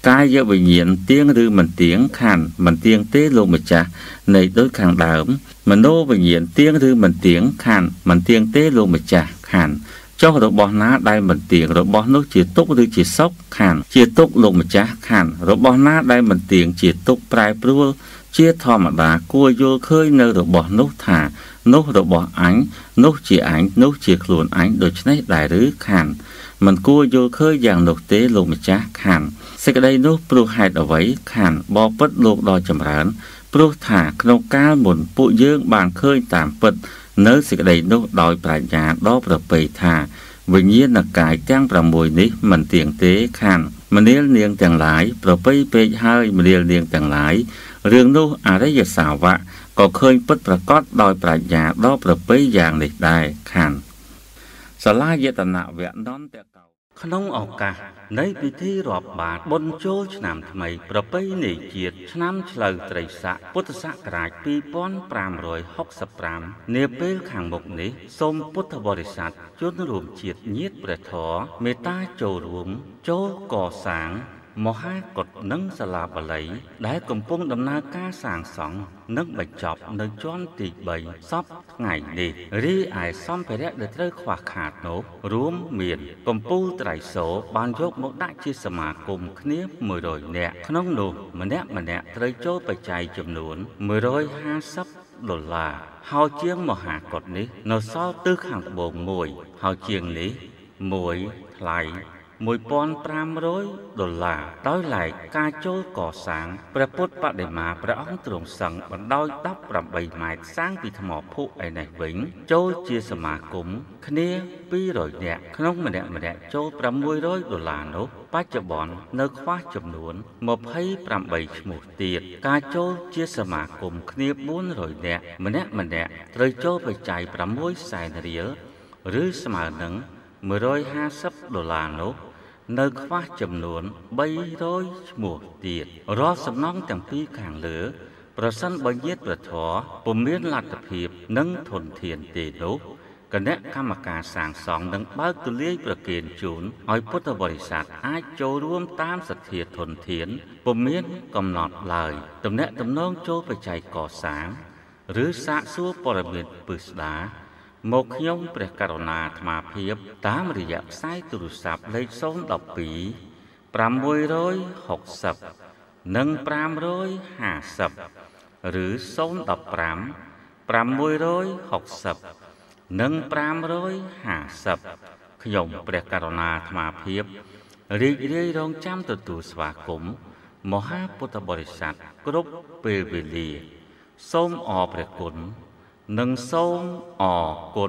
កាយវិញ្ញាណទៀងឬមិនទៀងខណ្ឌមិនទៀងទេលោកម្ចាស់នៃដូចខាងដើមមโนវិញ្ញាណទៀងឬមិនទៀងខណ្ឌមិនទៀងទេលោកម្ចាស់ខណ្ឌចុះរបស់ណាដែលមិនទៀងរបស់នោះជាទុក្ខឬជាសុខខណ្ឌជាទុក្ខលោកម្ចាស់ខណ្ឌរបស់ណាដែលមិនទៀងជាទុក្ខប្រែប្រួលជាធម្មតាគួរយល់ឃើញនៅរបស់នោះថានោះរបស់អញនោះជាអញនោះជាខ្លួនអញដូច្នេះដែរឬខណ្ឌមិនគួរយល់ឃើញយ៉ាងនោះទេលោកម្ចាស់ខណ្ឌសេចក្តីនោះព្រោះហេតុអ្វីខណ្ឌបបិទ្ធលោកដ៏ចម្រើនព្រោះថាក្នុងកាលមុនពួកយើងបានឃើញតាមពិតនៅសេចក្តីនោះដោយប្រាជ្ញាដ៏ប្រពៃថាវិញ្ញាណកាយទាំង6នេះមិនទៀងទេខណ្ឌមនាលនាងទាំងឡាយប្រពៃពេកហើយមនាលនាងទាំងឡាយរឿងនោះអរិយសាវកក៏ឃើញពិតប្រកបដោយប្រាជ្ញាដ៏ប្រពៃយ៉ាងនេះដែរខណ្ឌសាលាយតនវនន្តកោក្នុងឱកាសនៃពិធីរាប់បាតបុណ្យចូលឆ្នាំថ្មីប្រពៃណីជាតិឆ្នាំឆ្លូវត្រីស័កពុទ្ធសករាជ2565នាពេលខាងមុខនេះសូមពុទ្ធបរិស័ទជនរួមជាតិញាតិព្រះធម៌មេត្តាចូលរួមចូលកសាងមហាកុដិនិងសាលាបាលីដែលកំពុងដំណើរការសាងសង់និងបញ្ចប់នៅជាន់ទី3សប្តាហ៍ថ្ងៃនេះរីឯសម្ភារៈដែលត្រូវខ្វះខាតនោះរួមមានកំពូលត្រៃសោបានយកមកដាក់ជាសមាគមគ្នា100នាក់ក្នុងនោះម្នាក់ត្រូវចូលបច្ច័យចំនួន$150ហើយជាងមហាកុដិនេះនៅសល់ទិសខាងត្បូងមួយហើយជាងនេះមួយថ្លៃ$1,500ដោយឡែកការចូលកសាងព្រះពុទ្ធបដិមាព្រះអង្គទ្រង់សឹងបណ្ដោយ18ម៉ែត្រសាងពីថ្មភក់ឯនេះវិញចូលជាសមាគមគ្នា200នាក់ក្នុងម្នាក់ចូល$600នោះបច្ចុប្បន្ននៅខ្វះចំនួន28ឈ្មោះទៀតការចូលជាសមាគមគ្នា400នាក់ម្នាក់ត្រូវចូលបច្ច័យ$600,000ឬស្មើនឹង$150នោះនៅខ្វះចំនួន300ឈ្មោះទៀតរាល់សំណងទាំងពីរខាងលើប្រសិនបើញាតិព្រះធម៌ពុំមានលទ្ធភាពនិងធនធានទេនោះគណៈកម្មការសាងសង់នឹងបើកទូលាយប្រគេនជូនឲ្យពុទ្ធបរិស័ទអាចចូលរួមតាមសទ្ធាធនធានពុំមានកំណត់ឡើយទំនាក់ទំនងចូលបច្ច័យកសាងឬសាកសួរព័ត៌មានពិស្ដារមកខ្ញុំព្រះករុណាអាត្មាភាពតាមរយៈខ្សែទូរស័ព្ទលេខ012 660 និង550ឬ015 660និង550ខ្ញុំព្រះករុណាអាត្មាភាពរីករាយរងចាំទទួលស្វាគមន៍មហាពុទ្ធបរិស័ទគ្រប់ពេលវេលាសូមអរព្រះគុណនិងសូមអរគុណ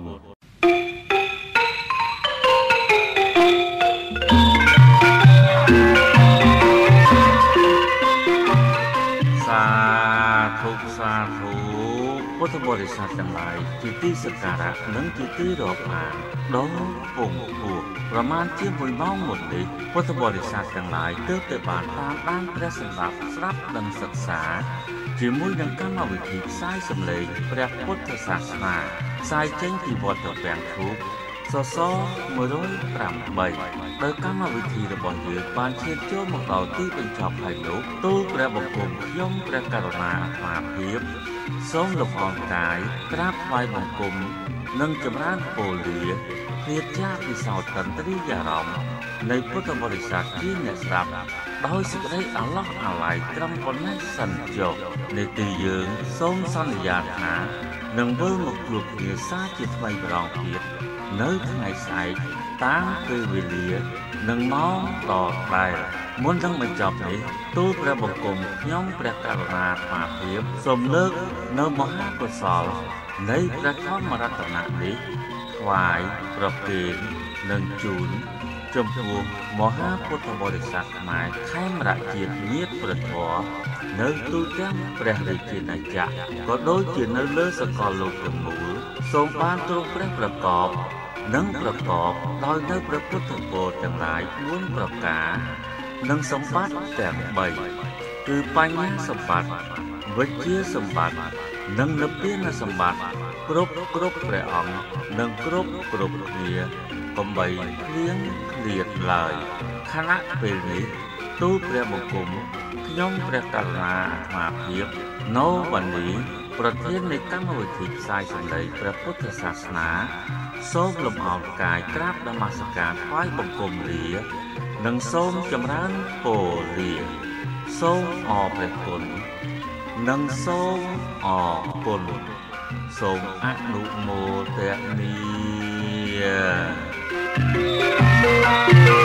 សាធុពុទ្ធបរិស័ទទាំងឡាយជាទីសក្ការៈនិងជាទីរាប់អានដ៏ពងពោះប្រមាណជា1ម៉ោងមុននេះពុទ្ធបរិស័ទទាំងឡាយទើបតែបានតាមដានព្រះសម្រាប់ស្ដាប់និងសិក្សាជាមួយនឹងកម្មវិធីផ្សាយសម្លេងព្រះពុទ្ធសាសនាផ្សាយចេញពីវត្តពាំងធូបសស108ដោយកម្មវិធីរបស់យើងបានឈានចូលមកដល់ទីបញ្ចប់ហើយនោះទូលព្រះបង្គំខ្ញុំព្រះករុណាអាត្មាភាពសូមលំអរកាយក្រាបថ្វាយបង្គំនិងចម្រើនពរលាព្រះចាពិសោធន៍តន្ត្រីអារម្មណ៍នៃពុទ្ធបរិស័ទជាអ្នកស្ដាប់ដោយសេចក្តីអាឡោះអាល័យត្រឹមប៉ុណ្ណេះសិនចុះនៃទីយើងសូមសន្យាថានឹងវិលមកជួបគ្នាសាជាថ្មីម្ដងទៀតនៅថ្ងៃស្អែកតាមពេលវេលានិងម៉ោងដដែលមុននឹងបញ្ចប់នេះទូលព្រះបង្គំខ្ញុំព្រះករុណាអាត្មាភាពសូមលើកនៅមហាកុសលនៃព្រះធម្មរតនៈនេះថ្វាយប្រគេននិងជូនចំពោះមហាពុទ្ធបរិស័ទខ្មែរខេមរៈជាតិញាតិព្រះធម៌នៅទូទាំងព្រះរាជាណាចក្រក៏ដូចជានៅលើសកលលោកទាំងមូលសូមបានទ្រង់ព្រះប្រកបនិងប្រកបដោយនៅព្រះពុទ្ធពរទាំងឡាយ4ប្រការនិងសម្បត្តិទាំង3គឺបញ្ញាសម្បត្តិវិជ្ជាសម្បត្តិនិងនិព្វានសម្បត្តិគ្រប់ព្រះអង្គនិងគ្រប់គ្នាកុំបីឃ្លៀងឃ្លាតឡើយខណៈពេលនេះទូលព្រះបង្គំខ្ញុំព្រះករុណាអាត្មាភាពណូវ៉ានីប្រធាននៃកម្មវិធីផ្សាយសម្លេងព្រះពុទ្ធសាសនាសូមលំអរកាយក្រាបនមស្ការថ្វាយបង្គំលានិងសូមចម្រើនពរលាសូមអរព្រះគុណនិងសូមអរគុណសូមអនុមោទនា